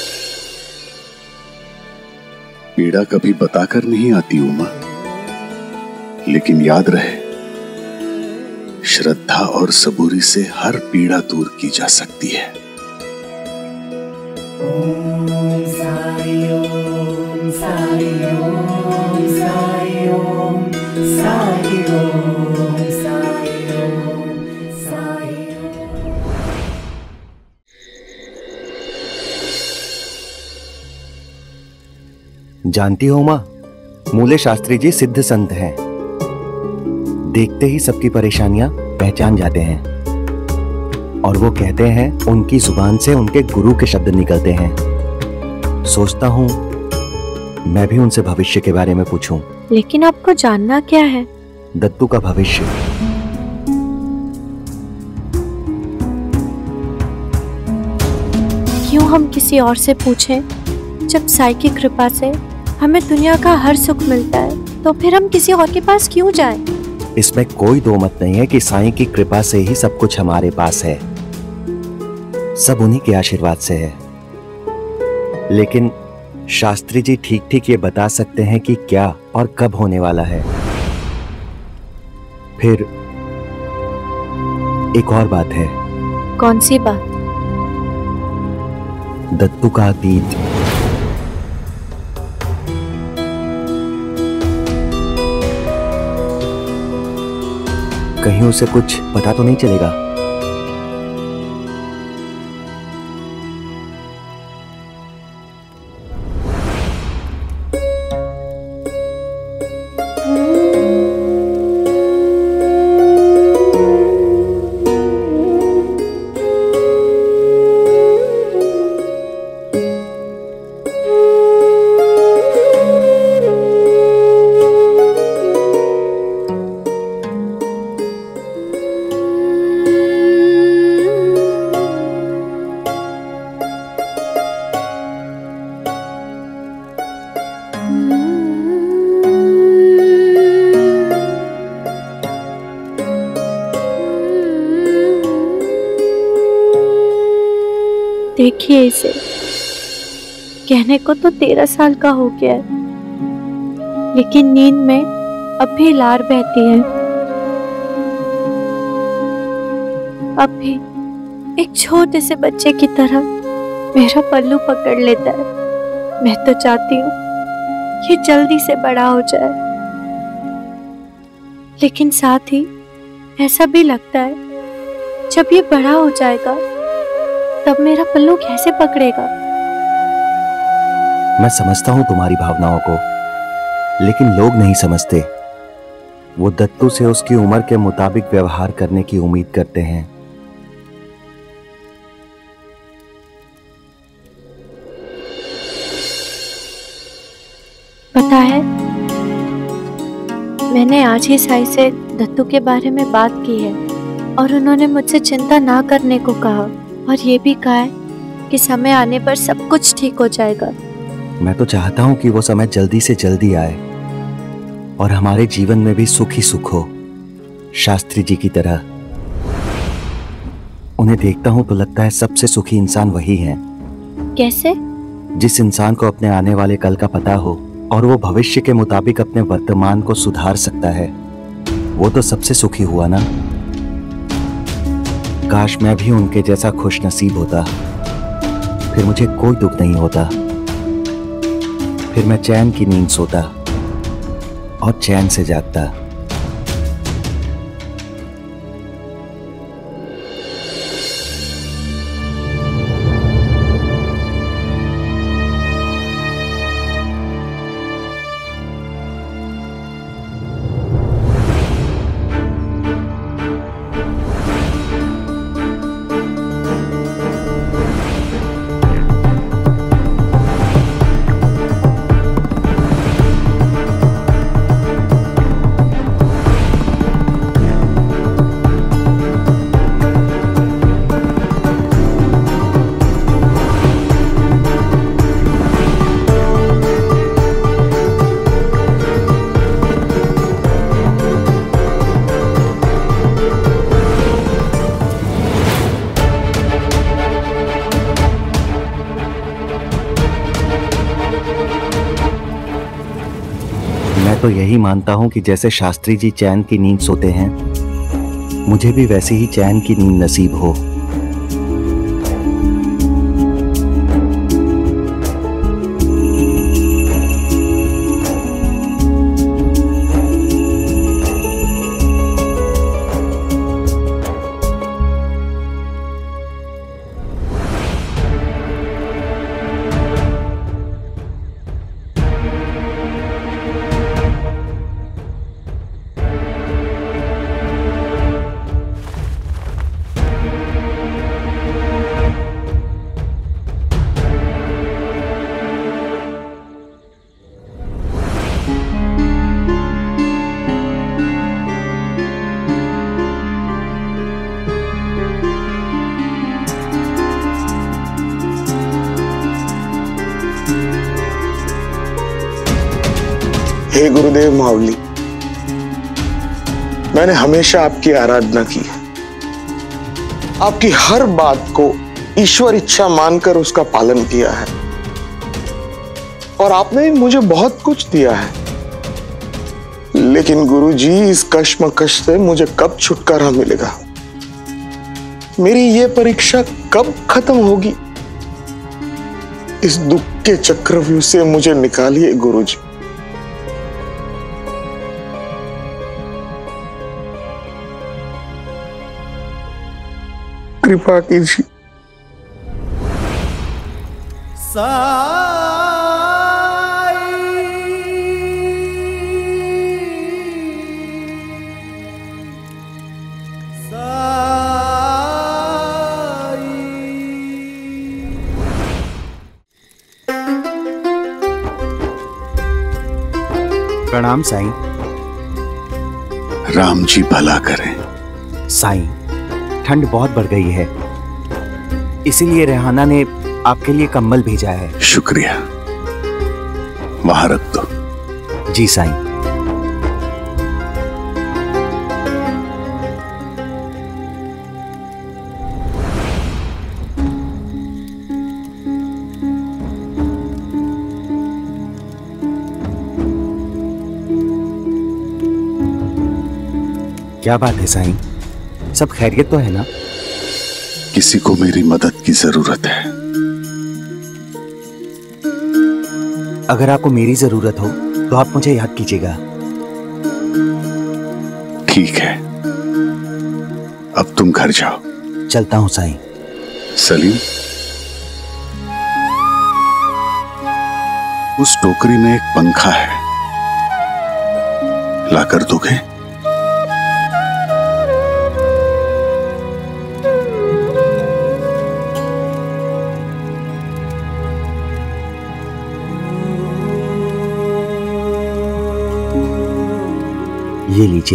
पीड़ा कभी बताकर नहीं आती उमा, लेकिन याद रहे, श्रद्धा और सबूरी से हर पीड़ा दूर की जा सकती है। ओम साई ओम साई ओम साई ओम साई ओम साई ओम साई ओम। जानती हो मां, मूले शास्त्री जी सिद्ध संत हैं। देखते ही सबकी परेशानियां पहचान जाते हैं, और वो कहते हैं उनकी जुबान से उनके गुरु के शब्द निकलते हैं। सोचता हूं मैं भी उनसे भविष्य के बारे में पूछूं। लेकिन आपको जानना क्या है? दत्तू का भविष्य। क्यों हम किसी और से पूछें? जब साई की कृपा से हमें दुनिया का हर सुख मिलता है, तो फिर हम किसी और के पास क्यों जाएं? इसमें कोई दो मत नहीं है कि साईं की कृपा से ही सब कुछ हमारे पास है। सब उन्हीं के आशीर्वाद से है। लेकिन शास्त्री जी ठीक ठीक ये बता सकते हैं कि क्या और कब होने वाला है। फिर एक और बात है। कौन सी बात? दत्तू का अतीत। कहीं उसे कुछ पता तो नहीं चलेगा? देखिए इसे, कहने को तो तेरह साल का हो गया है, लेकिन नींद में अब भी लार बहती है। अब भी एक छोटे से बच्चे की तरह मेरा पल्लू पकड़ लेता है। मैं तो चाहती हूँ ये जल्दी से बड़ा हो जाए, लेकिन साथ ही ऐसा भी लगता है जब ये बड़ा हो जाएगा तब मेरा पल्लू कैसे पकड़ेगा। मैं समझता हूं तुम्हारी भावनाओं को, लेकिन लोग नहीं समझते। वो दत्तू से उसकी उम्र के मुताबिक व्यवहार करने की उम्मीद करते हैं। पता है, मैंने आज ही साई से दत्तू के बारे में बात की है और उन्होंने मुझसे चिंता ना करने को कहा, और ये भी कहा है कि समय आने पर सब कुछ ठीक हो जाएगा। मैं तो चाहता हूं कि वो समय जल्दी से जल्दी आए और हमारे जीवन में भी सुख ही सुख हो, शास्त्री जी की तरह। उन्हें देखता हूं तो लगता है सबसे सुखी इंसान वही है। कैसे? जिस इंसान को अपने आने वाले कल का पता हो और वो भविष्य के मुताबिक अपने वर्तमान को सुधार सकता है, वो तो सबसे सुखी हुआ ना। काश मैं भी उनके जैसा खुश नसीब होता, फिर मुझे कोई दुख नहीं होता। फिर मैं चैन की नींद सोता और चैन से जागता। तो यही मानता हूं कि जैसे शास्त्री जी चैन की नींद सोते हैं, मुझे भी वैसे ही चैन की नींद नसीब हो। हे गुरुदेव मावली, मैंने हमेशा आपकी आराधना की है, आपकी हर बात को ईश्वर इच्छा मानकर उसका पालन किया है और आपने मुझे बहुत कुछ दिया है। लेकिन गुरुजी, इस कश्मकश से मुझे कब छुटकारा मिलेगा? मेरी ये परीक्षा कब खत्म होगी? इस दुख के चक्रव्यूह से मुझे निकालिए गुरुजी। कृपा कीजिए। प्रणाम साईं। राम जी भला करें। साईं, ठंड बहुत बढ़ गई है, इसीलिए रेहाना ने आपके लिए कंबल भेजा है। शुक्रिया, वहां रख दो। जी साईं। क्या बात है साईं, सब खैरियत तो है ना? किसी को मेरी मदद की जरूरत है। अगर आपको मेरी जरूरत हो तो आप मुझे याद कीजिएगा। ठीक है, अब तुम घर जाओ। चलता हूं साईं। सलीम, उस टोकरी में एक पंखा है, लाकर दोगे? ये लीजिए।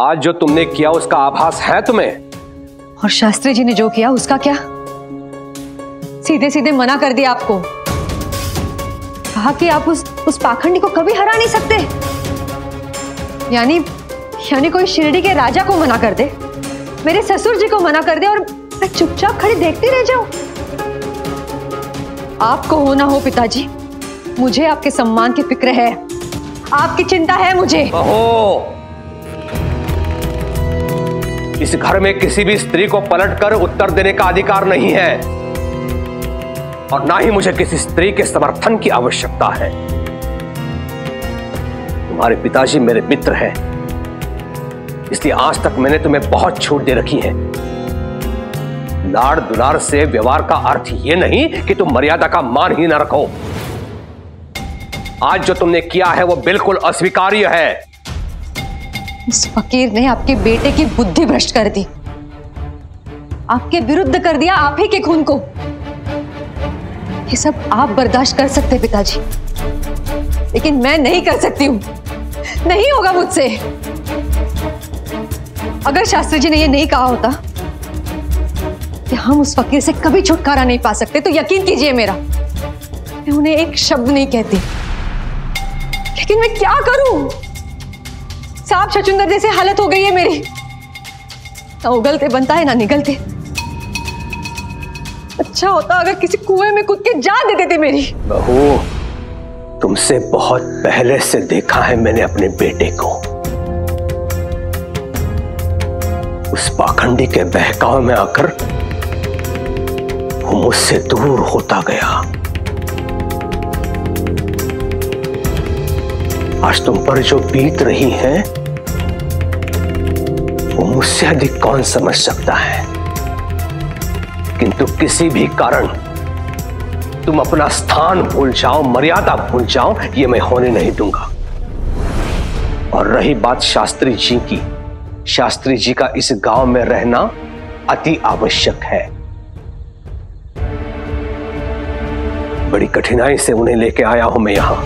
आज जो तुमने किया उसका आभास है तुम्हें? और शास्त्री जी ने जो किया उसका क्या? सीधे सीधे मना कर दिया आपको, कहा कि आप उस उस पाखंडी को कभी हरा नहीं सकते। यानी यानी कोई शिरडी के राजा को मना कर दे, मेरे ससुर जी को मना कर दे और मैं चुपचाप खड़ी देखती रह जाऊं। आपको हो ना हो पिताजी, मुझे आपके सम्मान की फिक्र है, आपकी चिंता है मुझे। बहू, इस घर में किसी भी स्त्री को पलटकर उत्तर देने का अधिकार नहीं है और ना ही मुझे किसी स्त्री के समर्थन की आवश्यकता है। तुम्हारे पिताजी मेरे मित्र हैं, इसलिए आज तक मैंने तुम्हें बहुत छूट दे रखी है। लाड़ दुलार से व्यवहार का अर्थ यह नहीं कि तुम मर्यादा का मान ही न रखो। आज जो तुमने किया है वो बिल्कुल अस्वीकार्य है। उस फकीर ने आपके बेटे की बुद्धि भ्रष्ट कर दी, आपके विरुद्ध कर दिया आप ही के खून को। ये सब आप बर्दाश्त कर सकते पिताजी, लेकिन मैं नहीं कर सकती हूं, नहीं होगा मुझसे। अगर शास्त्री जी ने ये नहीं कहा होता कि हम उस फकीर से कभी छुटकारा नहीं पा सकते, तो यकीन कीजिए मेरा, मैं उन्हें एक शब्द नहीं कहती। लेकिन मैं क्या करूं? सांप छचुंदर जैसी हालत हो गई है मेरी, ना उगलते बनता है ना निगलते। अच्छा होता अगर किसी कुएं में कूद के जान दे देते मेरी। बहू, तुमसे बहुत पहले से देखा है मैंने अपने बेटे को। उस पाखंडी के बहकावे में आकर वो मुझसे दूर होता गया। आज तुम पर जो बीत रही है वो मुझसे अधिक कौन समझ सकता है, किंतु किसी भी कारण तुम अपना स्थान भूल जाओ, मर्यादा भूल जाओ, ये मैं होने नहीं दूंगा। और रही बात शास्त्री जी की, शास्त्री जी का इस गांव में रहना अति आवश्यक है। बड़ी कठिनाई से उन्हें लेके आया हूं मैं यहां।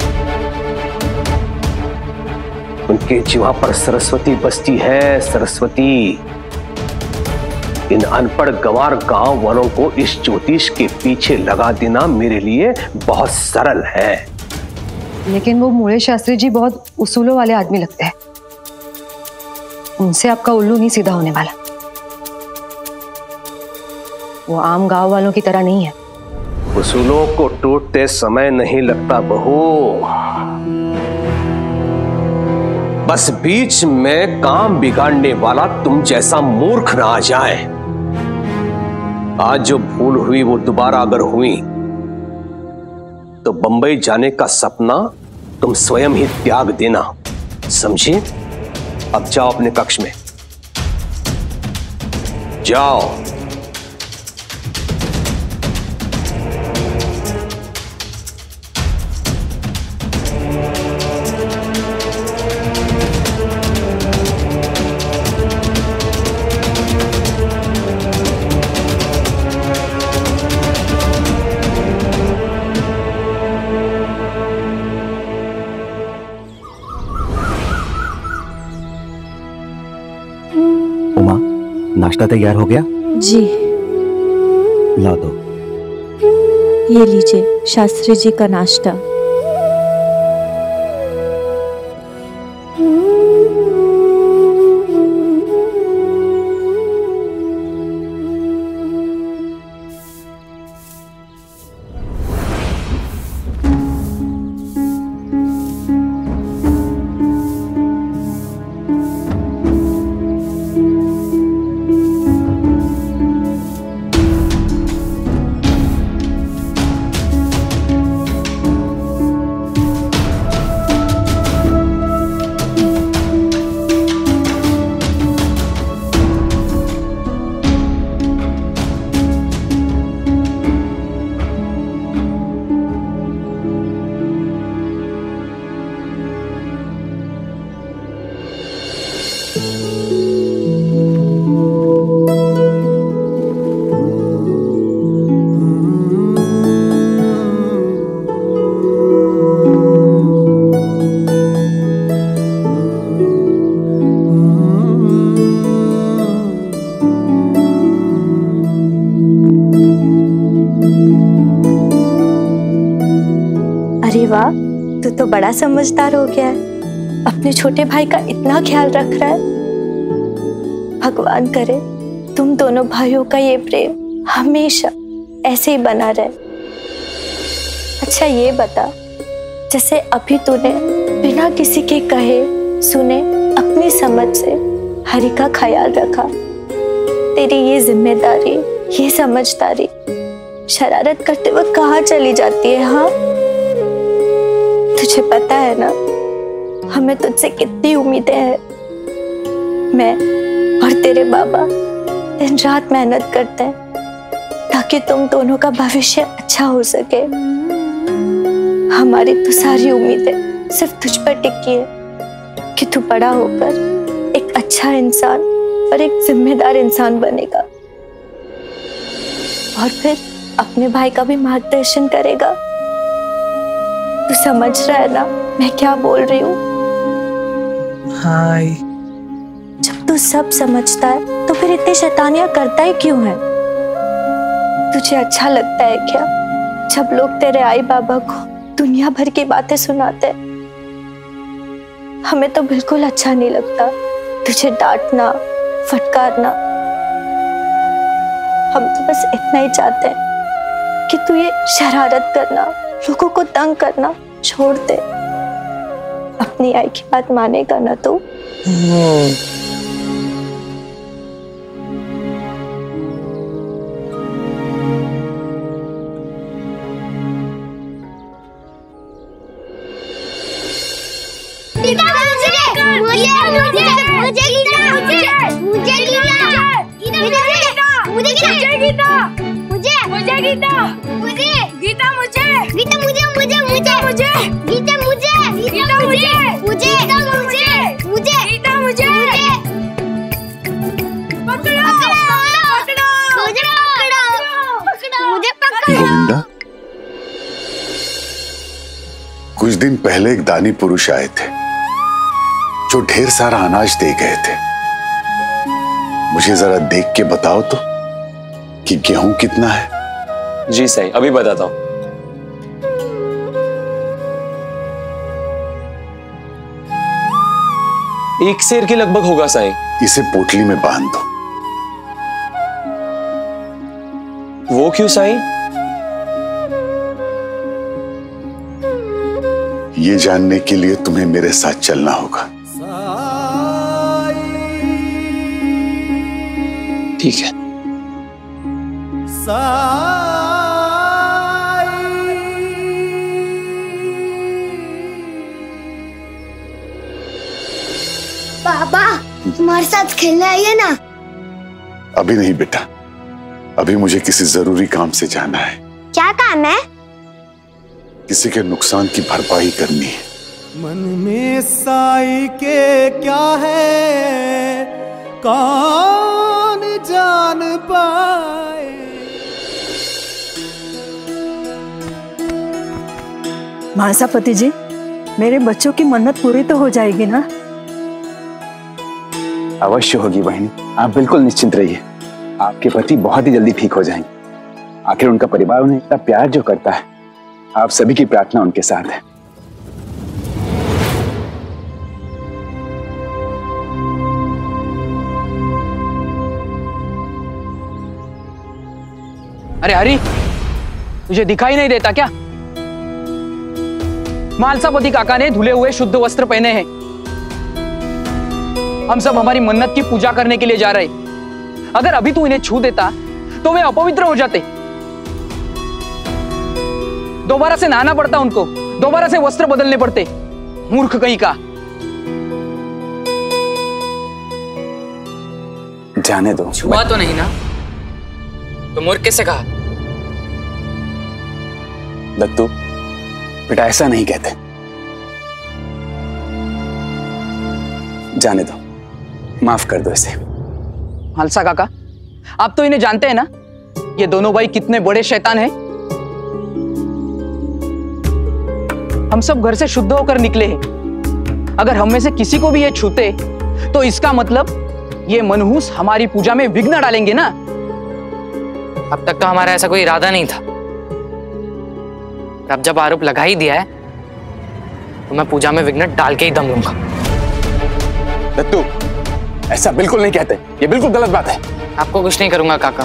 उनके जीवा पर सरस्वती बसती है, सरस्वती। इन अनपढ़ गंवार गांव वालों को इस ज्योतिष के पीछे लगा देना मेरे लिए बहुत सरल है। लेकिन वो मूले शास्त्री जी बहुत उसूलों वाले आदमी लगते हैं, उनसे आपका उल्लू नहीं सीधा होने वाला। वो आम गांव वालों की तरह नहीं है। उसूलों को टूटते समय नहीं लगता बहू, बस बीच में काम बिगाड़ने वाला तुम जैसा मूर्ख ना आ जाए। आज जो भूल हुई वो दोबारा अगर हुई तो बंबई जाने का सपना तुम स्वयं ही त्याग देना, समझे? अब जाओ अपने कक्ष में, जाओ। नाश्ता तैयार हो गया? जी। ला दो। ये लीजिए शास्त्री जी का नाश्ता। अरे वाह, तू तो बड़ा समझदार हो गया है। अपने छोटे भाई का इतना ख्याल रख रहा है। भगवान करे तुम दोनों भाइयों का ये प्रेम हमेशा ऐसे ही बना रहे। अच्छा ये बता, जैसे अभी तूने बिना किसी के कहे सुने अपनी समझ से हरि का ख्याल रखा, तेरी ये जिम्मेदारी, ये समझदारी शरारत करते वक्त कहाँ चली जाती है? हाँ, तुझे पता है ना हमें तुझसे कितनी उम्मीदें हैं। मैं और तेरे बाबा दिन रात मेहनत करते हैं ताकि तुम दोनों का भविष्य अच्छा हो सके। हमारी तो सारी उम्मीदें सिर्फ तुझ पर टिकी है कि तू बड़ा होकर एक अच्छा इंसान और एक जिम्मेदार इंसान बनेगा और फिर अपने भाई का भी मार्गदर्शन करेगा। तू समझ रहा है ना मैं क्या बोल रही हूँ? हाय। जब तू सब समझता है तो फिर इतनी शैतानियां करता ही क्यों है? तुझे अच्छा लगता है क्या जब लोग तेरे आई बाबा को दुनिया भर की बातें सुनाते? हमें तो बिल्कुल अच्छा नहीं लगता तुझे डांटना, फटकारना। हम तो बस इतना ही चाहते हैं कि तू ये शरारत करना, लोगों को तंग करना छोड़ दे। अपनी आई की बात मानेगा ना तू? गोविंदा, कुछ दिन पहले एक दानी पुरुष आए थे जो ढेर सारा अनाज दे गए थे। मुझे जरा देख के बताओ तो कि गेहूं कितना है? जी साईं, अभी बताता हूं। एक सेर के लगभग होगा साईं। इसे पोटली में बांध दो। वो क्यों साईं? ये जानने के लिए तुम्हें मेरे साथ चलना होगा। ठीक है। पापा, तुम्हारे साथ खेलने आइए ना। अभी नहीं बेटा, अभी मुझे किसी जरूरी काम से जाना है। क्या काम है? किसी के नुकसान की भरपाई करनी है। मन में साई के क्या है कौन जान पाए। महासापति जी, मेरे बच्चों की मन्नत पूरी तो हो जाएगी ना? अवश्य होगी बहनी, आप बिल्कुल निश्चिंत रहिए। आपके पति बहुत ही जल्दी ठीक हो जाएंगे। आखिर उनका परिवार उन्हें इतना प्यार जो करता है, आप सभी की प्रार्थना उनके साथ है। अरे हरी, तुझे दिखाई नहीं देता क्या? मालसापति काका ने धुले हुए शुद्ध वस्त्र पहने हैं। हम सब हमारी मन्नत की पूजा करने के लिए जा रहे। अगर अभी तू इन्हें छू देता तो वे अपवित्र हो जाते। दोबारा से नहाना पड़ता उनको, दोबारा से वस्त्र बदलने पड़ते। मूर्ख कहीं का। जाने दो। छुआ तो नहीं ना? तो मूर्ख कैसे कहा? दत्तू, बेटा ऐसा नहीं कहते। जाने दो, माफ कर दो इसे। हलसा काका, आप तो इन्हें जानते हैं ना, ये दोनों भाई कितने बड़े शैतान हैं। हम सब घर से शुद्ध होकर निकले हैं। अगर हम में से किसी को भी ये छूते तो इसका मतलब ये मनहूस हमारी पूजा में विघ्न डालेंगे ना। अब तक तो हमारा ऐसा कोई इरादा नहीं था, अब जब आरोप लगा ही दिया है तो मैं पूजा में विघ्न डाल के ही दम लूंगा। दत्तू, ऐसा बिल्कुल नहीं कहते, ये बिल्कुल गलत बात है। आपको कुछ नहीं करूंगा काका।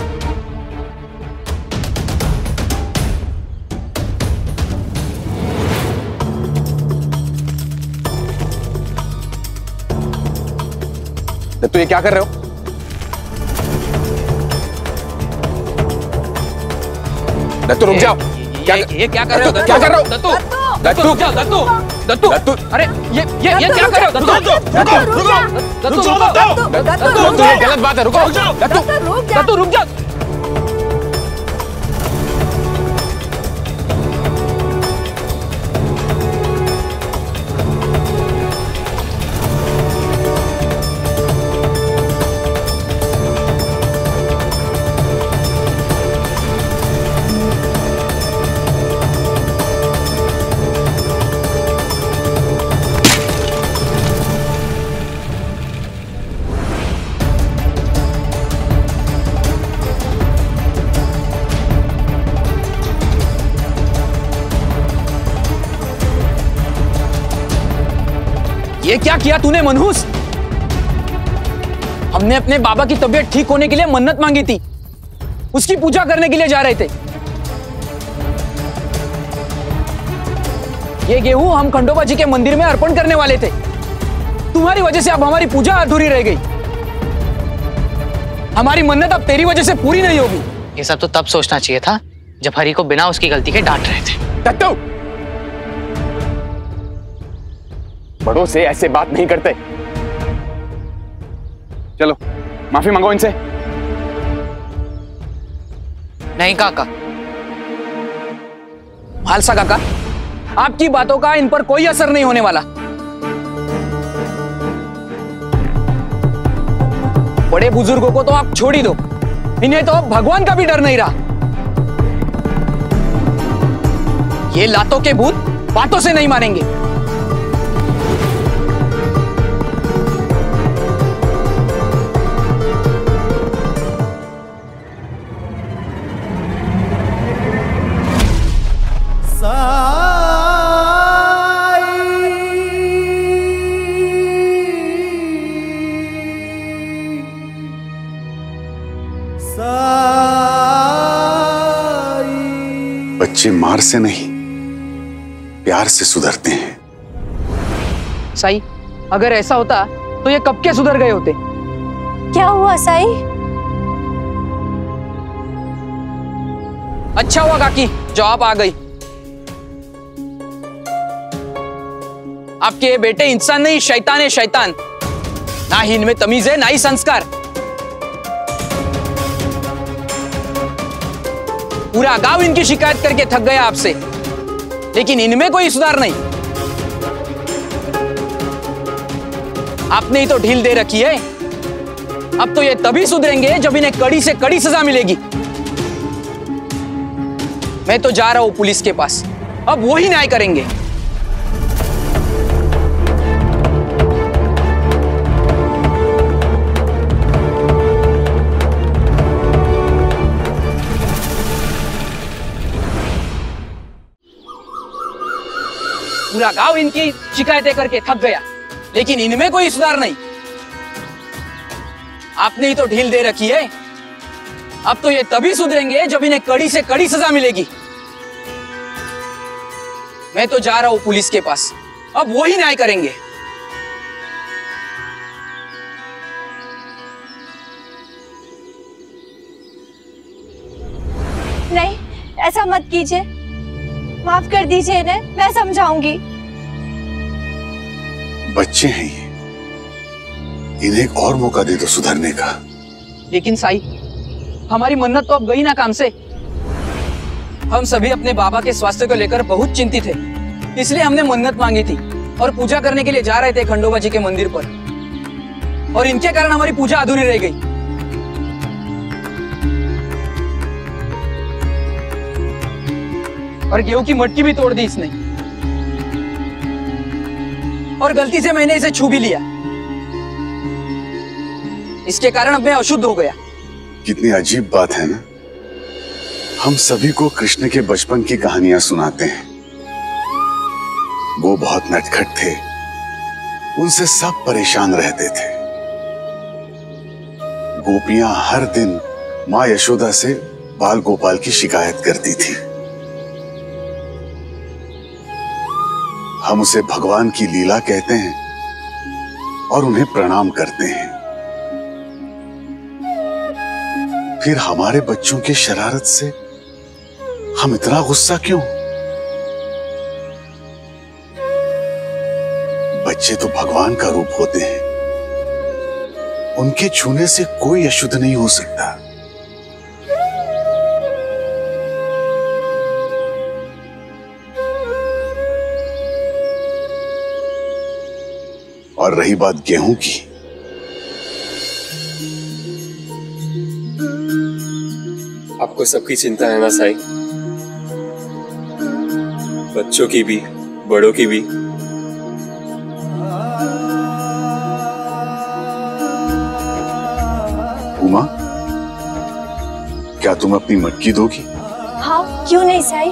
दत्तू, ये क्या कर रहे हो? दत्तू रुक जाओ। क्या ये क्या कर रहे हो? क्या कर रहे हो? दत्तू दत्तू रुक जाओ। दत्तू दत्तू दत्तू अरे ये ये ये क्या कर रहे हो? दत्तू दत्तू रुको, दत्तू दत्तू ये गलत बात है, रुको। दत्तू दत्तू रुक जाओ। ये क्या किया तूने मनहूस? हमने अपने बाबा की तबीयत ठीक होने के लिए मन्नत मांगी थी, उसकी पूजा करने के लिए जा रहे थे। ये गेहूं हम खंडोबा जी के मंदिर में अर्पण करने वाले थे। तुम्हारी वजह से अब हमारी पूजा अधूरी रह गई। हमारी मन्नत अब तेरी वजह से पूरी नहीं होगी। ये सब तो तब सोचना चाहिए था जब हरि को बिना उसकी गलती के डांट रहे थे। दत्तू, बड़ों से ऐसे बात नहीं करते। चलो माफी मांगो इनसे। नहीं काका, खालसा काका, आपकी बातों का इन पर कोई असर नहीं होने वाला। बड़े बुजुर्गों को तो आप छोड़ ही दो, इन्हें तो अब भगवान का भी डर नहीं रहा। ये लातों के भूत बातों से नहीं मारेंगे। बच्चे मार से नहीं, प्यार से सुधरते हैं। साई, अगर ऐसा होता तो ये कब के सुधर गए होते। क्या हुआ साई? अच्छा हुआ काकी जो आप आ गई। आपके ये बेटे इंसान नहीं, शैतान है, शैतान। ना ही इनमें तमीज है, ना ही संस्कार। पूरा गांव इनकी शिकायत करके थक गया आपसे, लेकिन इनमें कोई सुधार नहीं। आपने ही तो ढील दे रखी है। अब तो ये तभी सुधरेंगे जब इन्हें कड़ी से कड़ी सजा मिलेगी। मैं तो जा रहा हूं पुलिस के पास, अब वो ही न्याय करेंगे। पूरा गांव इनकी शिकायतें करके थक गया, लेकिन इनमें कोई सुधार नहीं। आपने ही तो ढील दे रखी है। अब तो ये तभी सुधरेंगे जब इन्हें कड़ी से कड़ी सजा मिलेगी। मैं तो जा रहा हूं पुलिस के पास, अब वो ही न्याय करेंगे। नहीं, ऐसा मत कीजिए, माफ कर दीजिए इन्हें, मैं समझाऊंगी। बच्चे हैं ये, इन्हें एक और मौका दे दो सुधरने का। लेकिन साई, हमारी मन्नत तो अब गई ना काम से। हम सभी अपने बाबा के स्वास्थ्य को लेकर बहुत चिंतित थे, इसलिए हमने मन्नत मांगी थी और पूजा करने के लिए जा रहे थे खंडोबा जी के मंदिर पर, और इनके कारण हमारी पूजा अधूरी रह गई। और गेहूं की मटकी भी तोड़ दी इसने, और गलती से मैंने इसे छू भी लिया। इसके कारण अब मैं अशुद्ध हो गया। कितनी अजीब बात है ना, हम सभी को कृष्ण के बचपन की कहानियां सुनाते हैं, वो बहुत नटखट थे, उनसे सब परेशान रहते थे। गोपियां हर दिन मां यशोदा से बाल गोपाल की शिकायत करती थी। हम उसे भगवान की लीला कहते हैं और उन्हें प्रणाम करते हैं। फिर हमारे बच्चों की शरारत से हम इतना गुस्सा क्यों? बच्चे तो भगवान का रूप होते हैं, उनके छूने से कोई अशुद्ध नहीं हो सकता। और रही बात गेहूं की, आपको सबकी चिंता है ना साई? बच्चों की भी, बड़ों की भी। उमा, क्या तुम अपनी मटकी दोगी? हाँ, क्यों नहीं साई।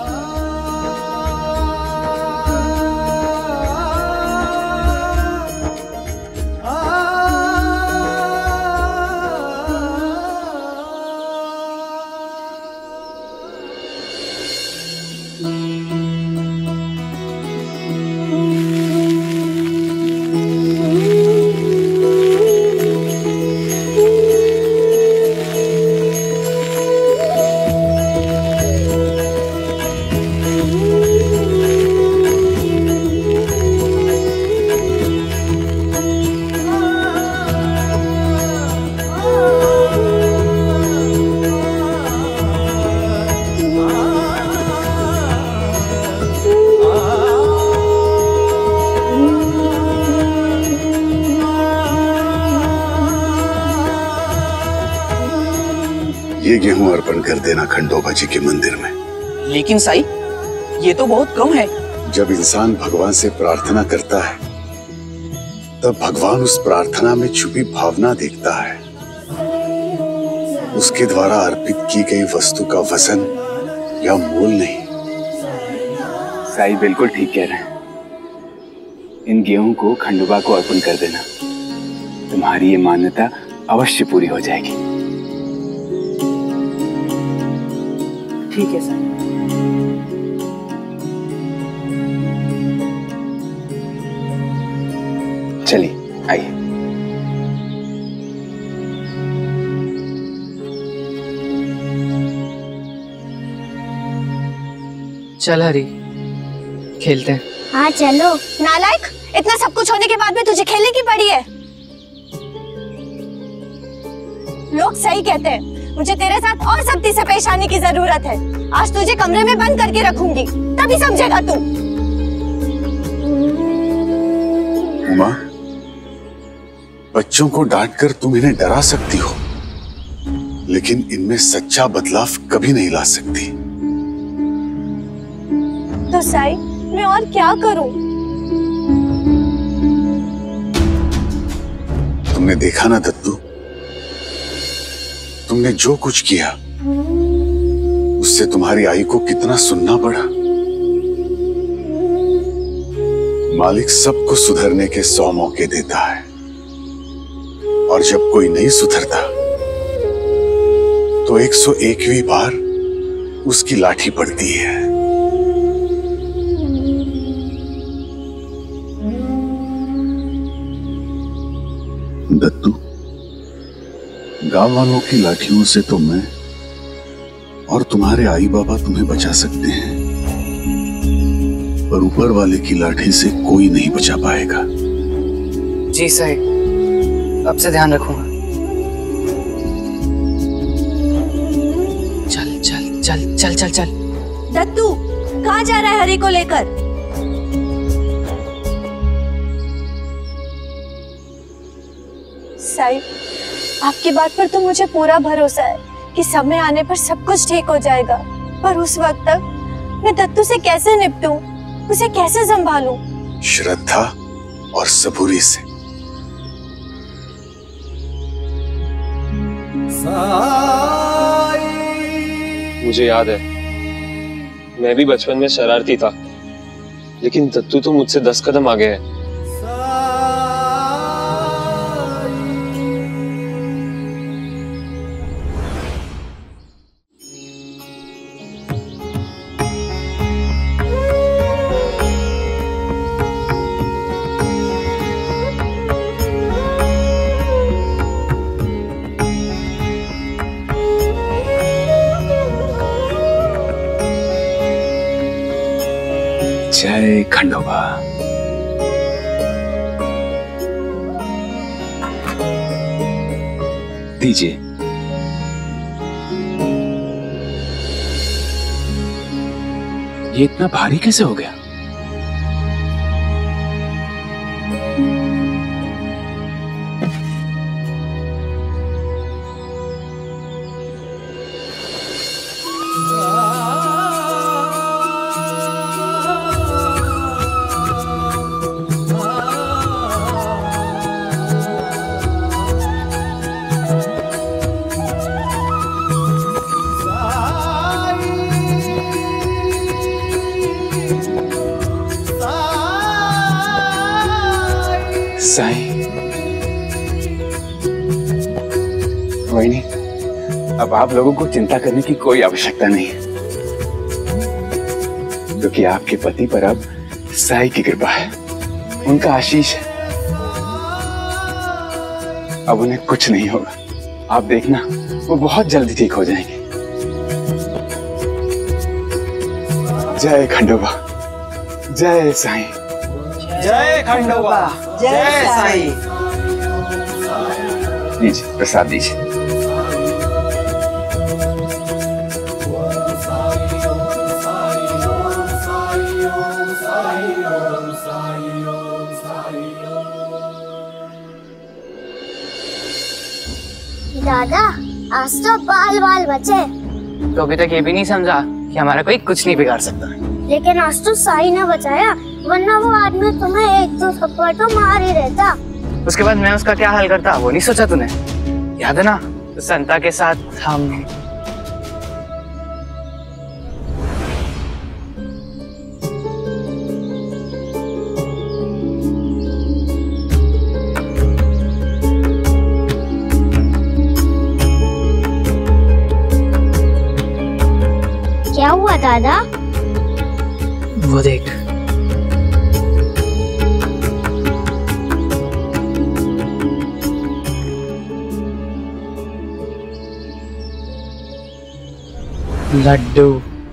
ये गेहूं अर्पण कर देना खंडोबा जी के मंदिर में। लेकिन साई, ये तो बहुत कम है। जब इंसान भगवान से प्रार्थना करता है, तब भगवान उस प्रार्थना में छुपी भावना देखता है। उसके द्वारा अर्पित की गई वस्तु का वजन या मोल नहीं। साई बिल्कुल ठीक कह रहे हैं। इन गेहूं को खंडोबा को अर्पण कर देना, तुम्हारी ये मान्यता अवश्य पूरी हो जाएगी। ठीक है सर। चलिए आइए। चल हरी, खेलते हैं। हाँ चलो। नालायक, इतना सब कुछ होने के बाद में तुझे खेलने की पड़ी है। लोग सही कहते हैं, मुझे तेरे साथ और सख्ती से पेश आने की जरूरत है। आज तुझे कमरे में बंद करके रखूंगी, तभी समझेगा तू। उमा, बच्चों को डांटकर तुम इन्हें डरा सकती हो, लेकिन इनमें सच्चा बदलाव कभी नहीं ला सकती। तो साई, मैं और क्या करूं? तुमने देखा ना दत्तू, तुमने जो कुछ किया उससे तुम्हारी आई को कितना सुनना पड़ा। मालिक सबको सुधरने के सौ मौके देता है, और जब कोई नहीं सुधरता तो एक सौ एकवीं बार उसकी लाठी पड़ती है। दत्तू, गांव वालों की लाठियों से तो मैं और तुम्हारे आई बाबा तुम्हें बचा सकते हैं, पर ऊपर वाले की लाठी से कोई नहीं बचा पाएगा। जी साई, अब से ध्यान रखूंगा। चल चल चल चल चल चल। दत्तू, कहाँ जा रहा है हरी को लेकर? साई, आपकी बात पर तो मुझे पूरा भरोसा है कि समय आने पर सब कुछ ठीक हो जाएगा, पर उस वक्त तक मैं दत्तू से कैसे निपटूं, उसे कैसे संभालूं? श्रद्धा और सबूरी से। मुझे याद है, मैं भी बचपन में शरारती था, लेकिन दत्तू तो मुझसे दस कदम आगे है। जय खंडोबा। दीजिए। ये इतना भारी कैसे हो गया? साई, कोई नहीं, अब आप लोगों को चिंता करने की कोई आवश्यकता नहीं है, क्योंकि आपके पति पर अब साई की कृपा है, उनका आशीष है। अब उन्हें कुछ नहीं होगा, आप देखना, वो बहुत जल्दी ठीक हो जाएंगे। जय खंडोबा, जय साई। जय खंडोबा, जय साई। लीजिए प्रसाद दीजिए। दादा, आज तो बाल बाल बचे। तो अभी तक ये भी नहीं समझा कि हमारा कोई कुछ नहीं बिगाड़ सकता। लेकिन आज तो साई ने बचाया, वरना वो आदमी तुम्हें एक दो थप्पड़ तो मार ही रहता। उसके बाद मैं उसका क्या हाल करता, वो नहीं सोचा तूने? याद है ना, तो संता के साथ हम क्या हुआ दादा? वो देख, लड्डू।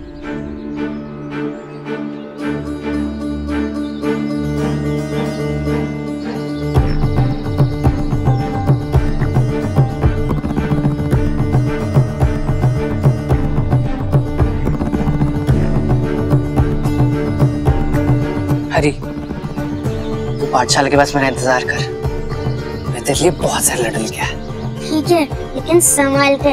हरी, तू पाठशाला के पास मेरा इंतजार कर, मैं तेरे लिए बहुत सारे लड्डू लेके आया। ठीक है, लेकिन संभाल के।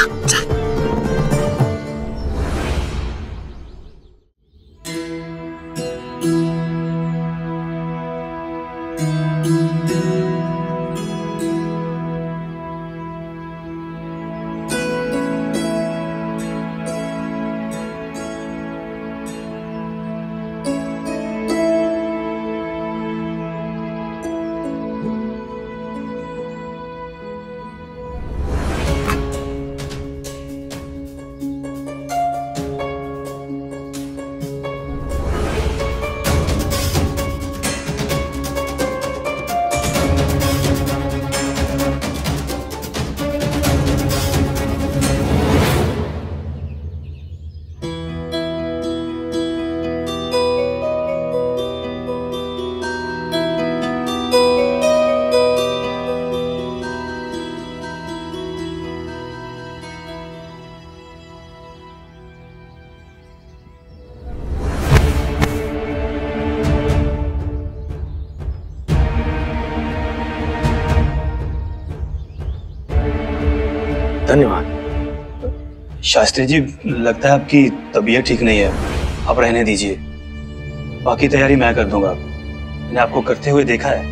धन्यवाद। शास्त्री जी, लगता है आपकी तबीयत ठीक नहीं है, आप रहने दीजिए, बाकी तैयारी मैं कर दूंगा। मैंने आपको करते हुए देखा है।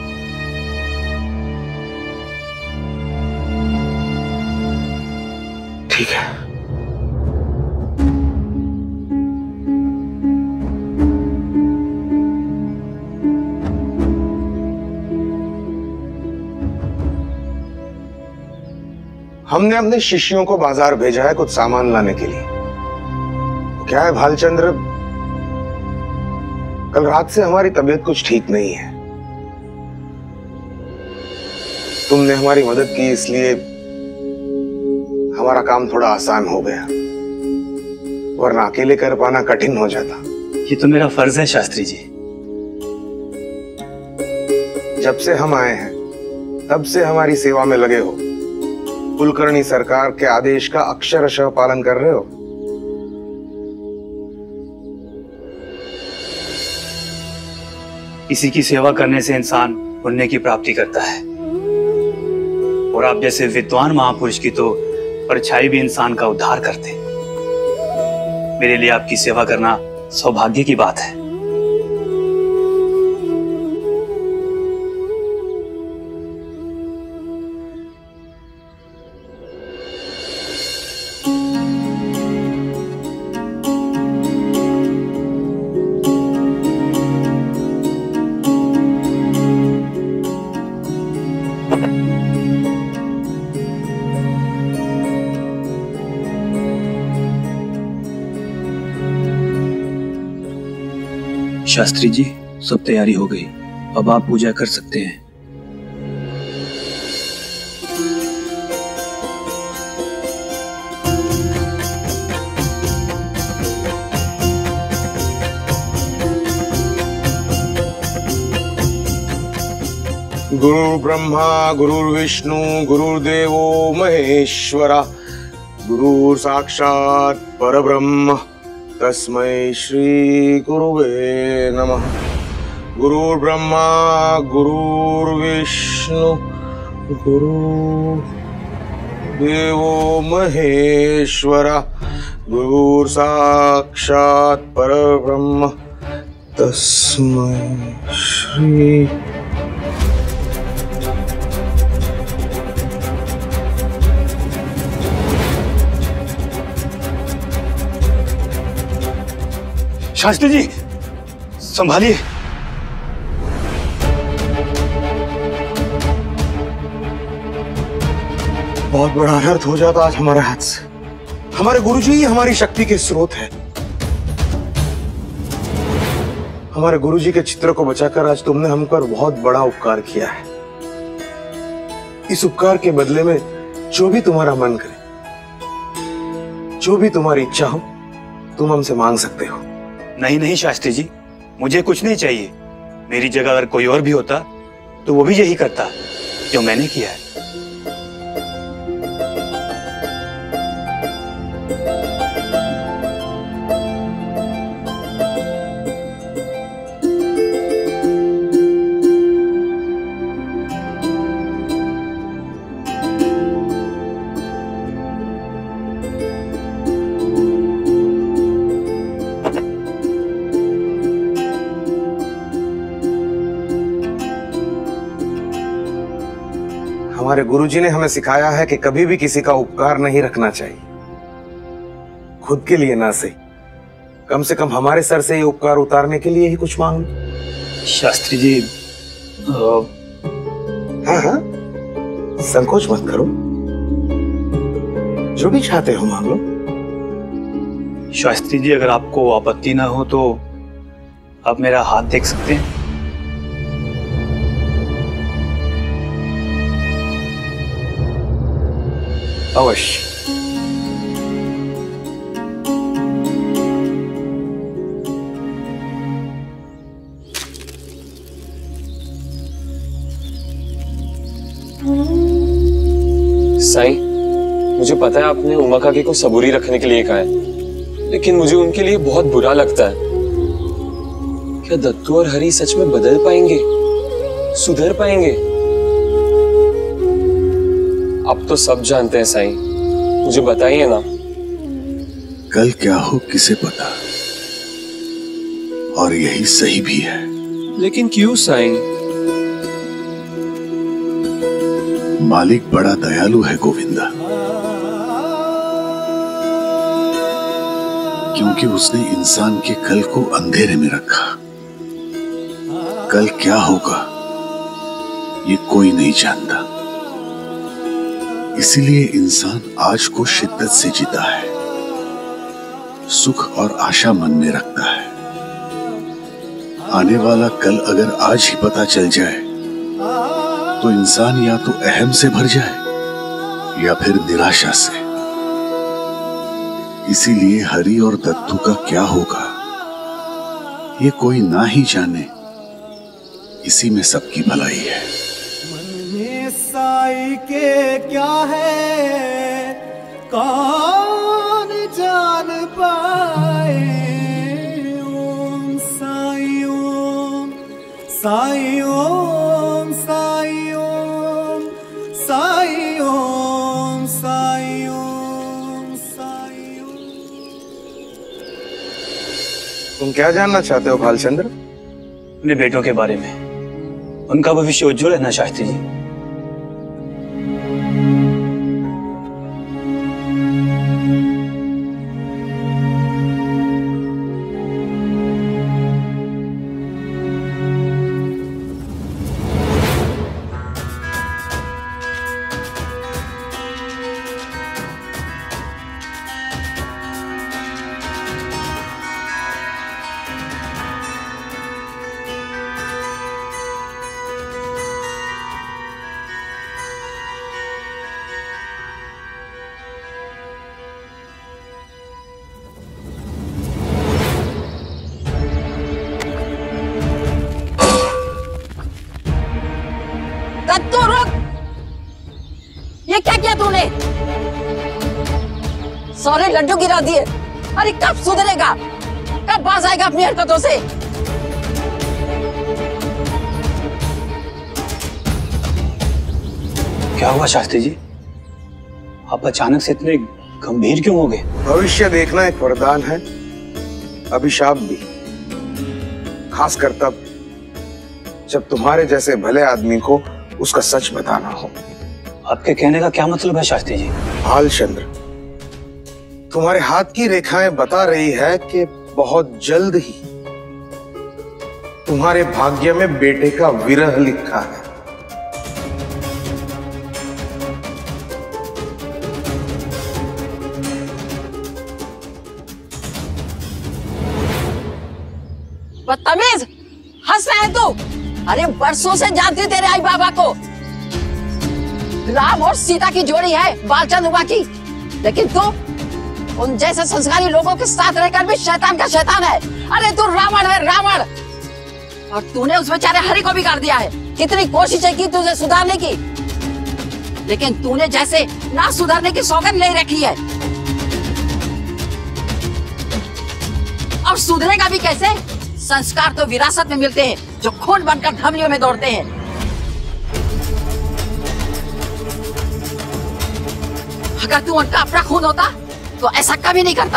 ठीक है। हमने अपने शिष्यों को बाजार भेजा है कुछ सामान लाने के लिए। क्या है भालचंद्र, कल रात से हमारी तबीयत कुछ ठीक नहीं है। तुमने हमारी मदद की, इसलिए हमारा काम थोड़ा आसान हो गया, वरना अकेले कर पाना कठिन हो जाता। ये तो मेरा फर्ज है शास्त्री जी। जब से हम आए हैं तब से हमारी सेवा में लगे हो, कुलकर्णी सरकार के आदेश का अक्षरशः पालन कर रहे हो। किसी की सेवा करने से इंसान पुण्य की प्राप्ति करता है, और आप जैसे विद्वान महापुरुष की तो परछाई भी इंसान का उद्धार करते। मेरे लिए आपकी सेवा करना सौभाग्य की बात है। शास्त्री जी, सब तैयारी हो गई, अब आप पूजा कर सकते हैं। गुरु ब्रह्मा गुरुर्विष्णु गुरुर्देवो महेश्वरा, गुरु साक्षात परब्रह्म तस्मै श्री गुरुवे नमः। गुरुर्ब्रह्मा गुरुर्विष्णु गुरुर्देवो महेश्वरा, गुरु साक्षात परब्रह्म तस्मै श्री। शास्त्री जी, संभालिए। बहुत बड़ा अनर्थ हो जाता आज हमारे हाथ से। हमारे गुरुजी ही हमारी शक्ति के स्रोत है। हमारे गुरुजी के चित्र को बचाकर आज तुमने हम पर बहुत बड़ा उपकार किया है। इस उपकार के बदले में जो भी तुम्हारा मन करे, जो भी तुम्हारी इच्छा हो, तुम हमसे मांग सकते हो। नहीं नहीं शास्त्री जी, मुझे कुछ नहीं चाहिए। मेरी जगह अगर कोई और भी होता तो वो भी यही करता जो मैंने किया है। हमारे गुरुजी ने हमें सिखाया है कि कभी भी किसी का उपकार नहीं रखना चाहिए, खुद के लिए ना सही, कम से कम हमारे सर से ये उपकार उतारने के लिए ही कुछ मांग लो। शास्त्री जी, हाँ हाँ, संकोच मत करो, जो भी चाहते हो मांग लो। शास्त्री जी, अगर आपको आपत्ति ना हो तो आप मेरा हाथ देख सकते हैं। अवश्य। साईं, मुझे पता है आपने उमा काकी को सबूरी रखने के लिए कहा है, लेकिन मुझे उनके लिए बहुत बुरा लगता है। क्या दत्तू और हरी सच में बदल पाएंगे, सुधर पाएंगे? अब तो सब जानते हैं साईं, मुझे बताइए ना। कल क्या हो किसे पता, और यही सही भी है। लेकिन क्यों साईं? मालिक बड़ा दयालु है गोविंदा, क्योंकि उसने इंसान के कल को अंधेरे में रखा। कल क्या होगा ये कोई नहीं जानता, इसीलिए इंसान आज को शिद्दत से जीता है, सुख और आशा मन में रखता है। आने वाला कल अगर आज ही पता चल जाए तो इंसान या तो अहम से भर जाए या फिर निराशा से। इसीलिए हरि और दत्तू का क्या होगा ये कोई ना ही जाने, इसी में सबकी भलाई है। मन में साई के क्या है कौन जान पाए। ओम साई ओम साई ओम साई ओम साई ओम साई ओम साई ओम। तुम क्या जानना चाहते हो भालचंद्र? अपने बेटों के बारे में, उनका भविष्य उज्जवल रहना शास्त्री जी। ये क्या किया तूने? सारे लड्डू गिरा दिए। अरे कब सुधरेगा? कब बाज आएगा अपनी हरकतों से? क्या हुआ शास्त्री जी? आप अचानक से इतने गंभीर क्यों हो गए? भविष्य देखना एक वरदान है, अभिशाप भी, खासकर तब जब तुम्हारे जैसे भले आदमी को उसका सच बताना हो। आपके कहने का क्या मतलब है शास्त्री जी? भालचंद्र, तुम्हारे हाथ की रेखाएं बता रही है कि बहुत जल्द ही तुम्हारे भाग्य में बेटे का विरह लिखा है। बदतमीज, हंस रहा है तू? अरे बरसों से जानती हूँ तेरे आई बाबा को। राम और सीता की जोड़ी है बालचंद उमा की, लेकिन तू उन जैसे संस्कारी लोगों के साथ रहकर भी शैतान का शैतान है। अरे तू रावण है, रावण। और तूने उस बेचारे हरि को बिगाड़ दिया है। कितनी कोशिशें की तुझे सुधारने की, लेकिन तूने जैसे ना सुधारने की सौगंध ले रखी है। अब सुधरेगा भी कैसे? संस्कार तो विरासत में मिलते हैं, जो खून बनकर धमनियों में दौड़ते हैं। अगर तू उनका अपना खून होता तो ऐसा कभी नहीं करता।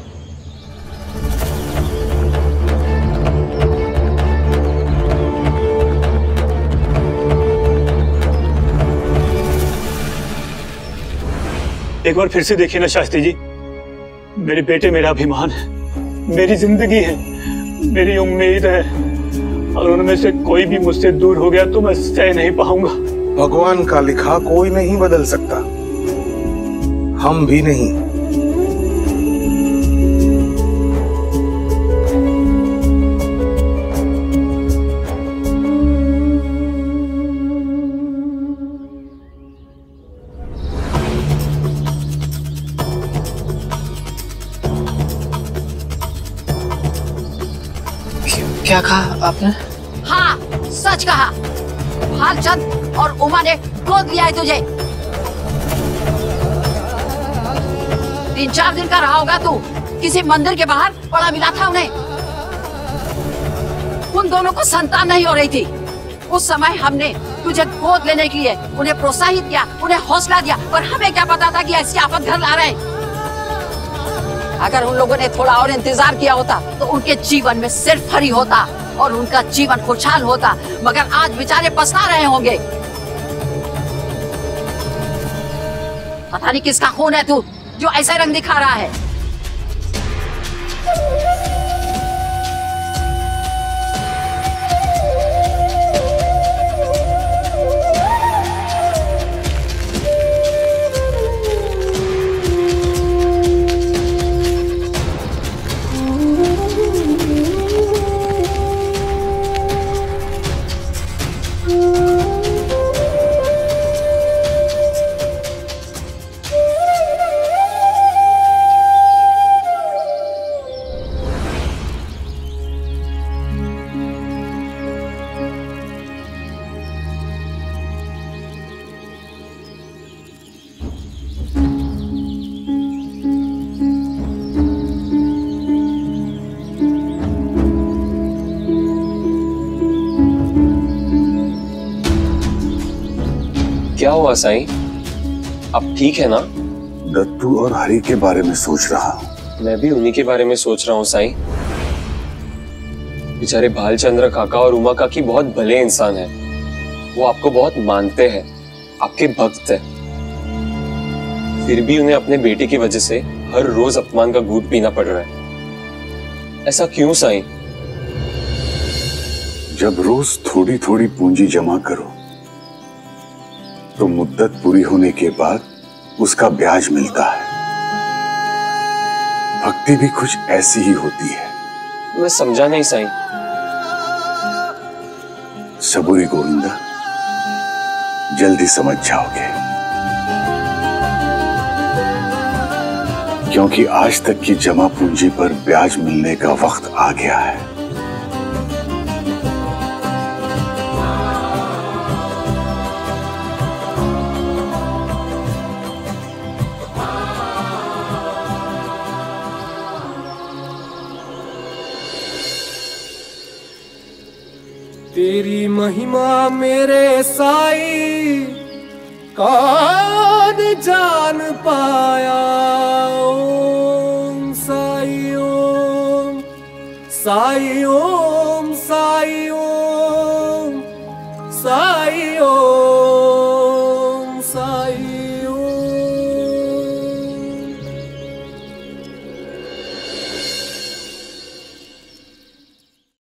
एक बार फिर से देखिए ना शास्त्री जी, मेरे बेटे मेरा अभिमान है, मेरी जिंदगी है, मेरी उम्मीद है। और उनमें से कोई भी मुझसे दूर हो गया तो मैं सह नहीं पाऊंगा। भगवान का लिखा कोई नहीं बदल सकता, हम भी नहीं। क्या कहा आपने? हाँ, सच कहा। भालचंद और उमा ने गोद लिया है तुझे। तीन चार दिन का रहा होगा तू, किसी मंदिर के बाहर पड़ा मिला था उन्हें। उन दोनों को संतान नहीं हो रही थी। उस समय हमने तुझे गोद लेने के लिए उन्हें प्रोत्साहित किया, उन्हें हौसला दिया, पर हमें क्या पता था कि ऐसी आफत घर ला रहे हैं। अगर उन लोगों ने थोड़ा और इंतजार किया होता तो उनके जीवन में सिर्फ हरि होता और उनका जीवन खुशहाल होता, मगर आज बेचारे पछता रहे होंगे। पता नहीं किसका खून है तू जो ऐसा रंग दिखा रहा है। क्या हुआ साईं? आप ठीक है ना? दत्तू और हरि के बारे में सोच रहा हूँ। मैं भी उन्हीं के बारे में सोच रहा हूँ साईं। बेचारे भालचंद्र काका और उमा काकी बहुत भले इंसान हैं। वो आपको बहुत मानते हैं, आपके भक्त हैं। फिर भी उन्हें अपने बेटे की वजह से हर रोज अपमान का घूंट पीना पड़ रहा है। ऐसा क्यों साईं? जब रोज थोड़ी थोड़ी पूंजी जमा करो तो मुद्दत पूरी होने के बाद उसका ब्याज मिलता है। भक्ति भी कुछ ऐसी ही होती है। मैं समझा नहीं साईं। सबूरी गोविंदा, जल्दी समझ जाओगे, क्योंकि आज तक की जमा पूंजी पर ब्याज मिलने का वक्त आ गया है। तेरी महिमा मेरे साई कौन जान पाया। ओम साई ओम साई ओम साई ओम साई ओम।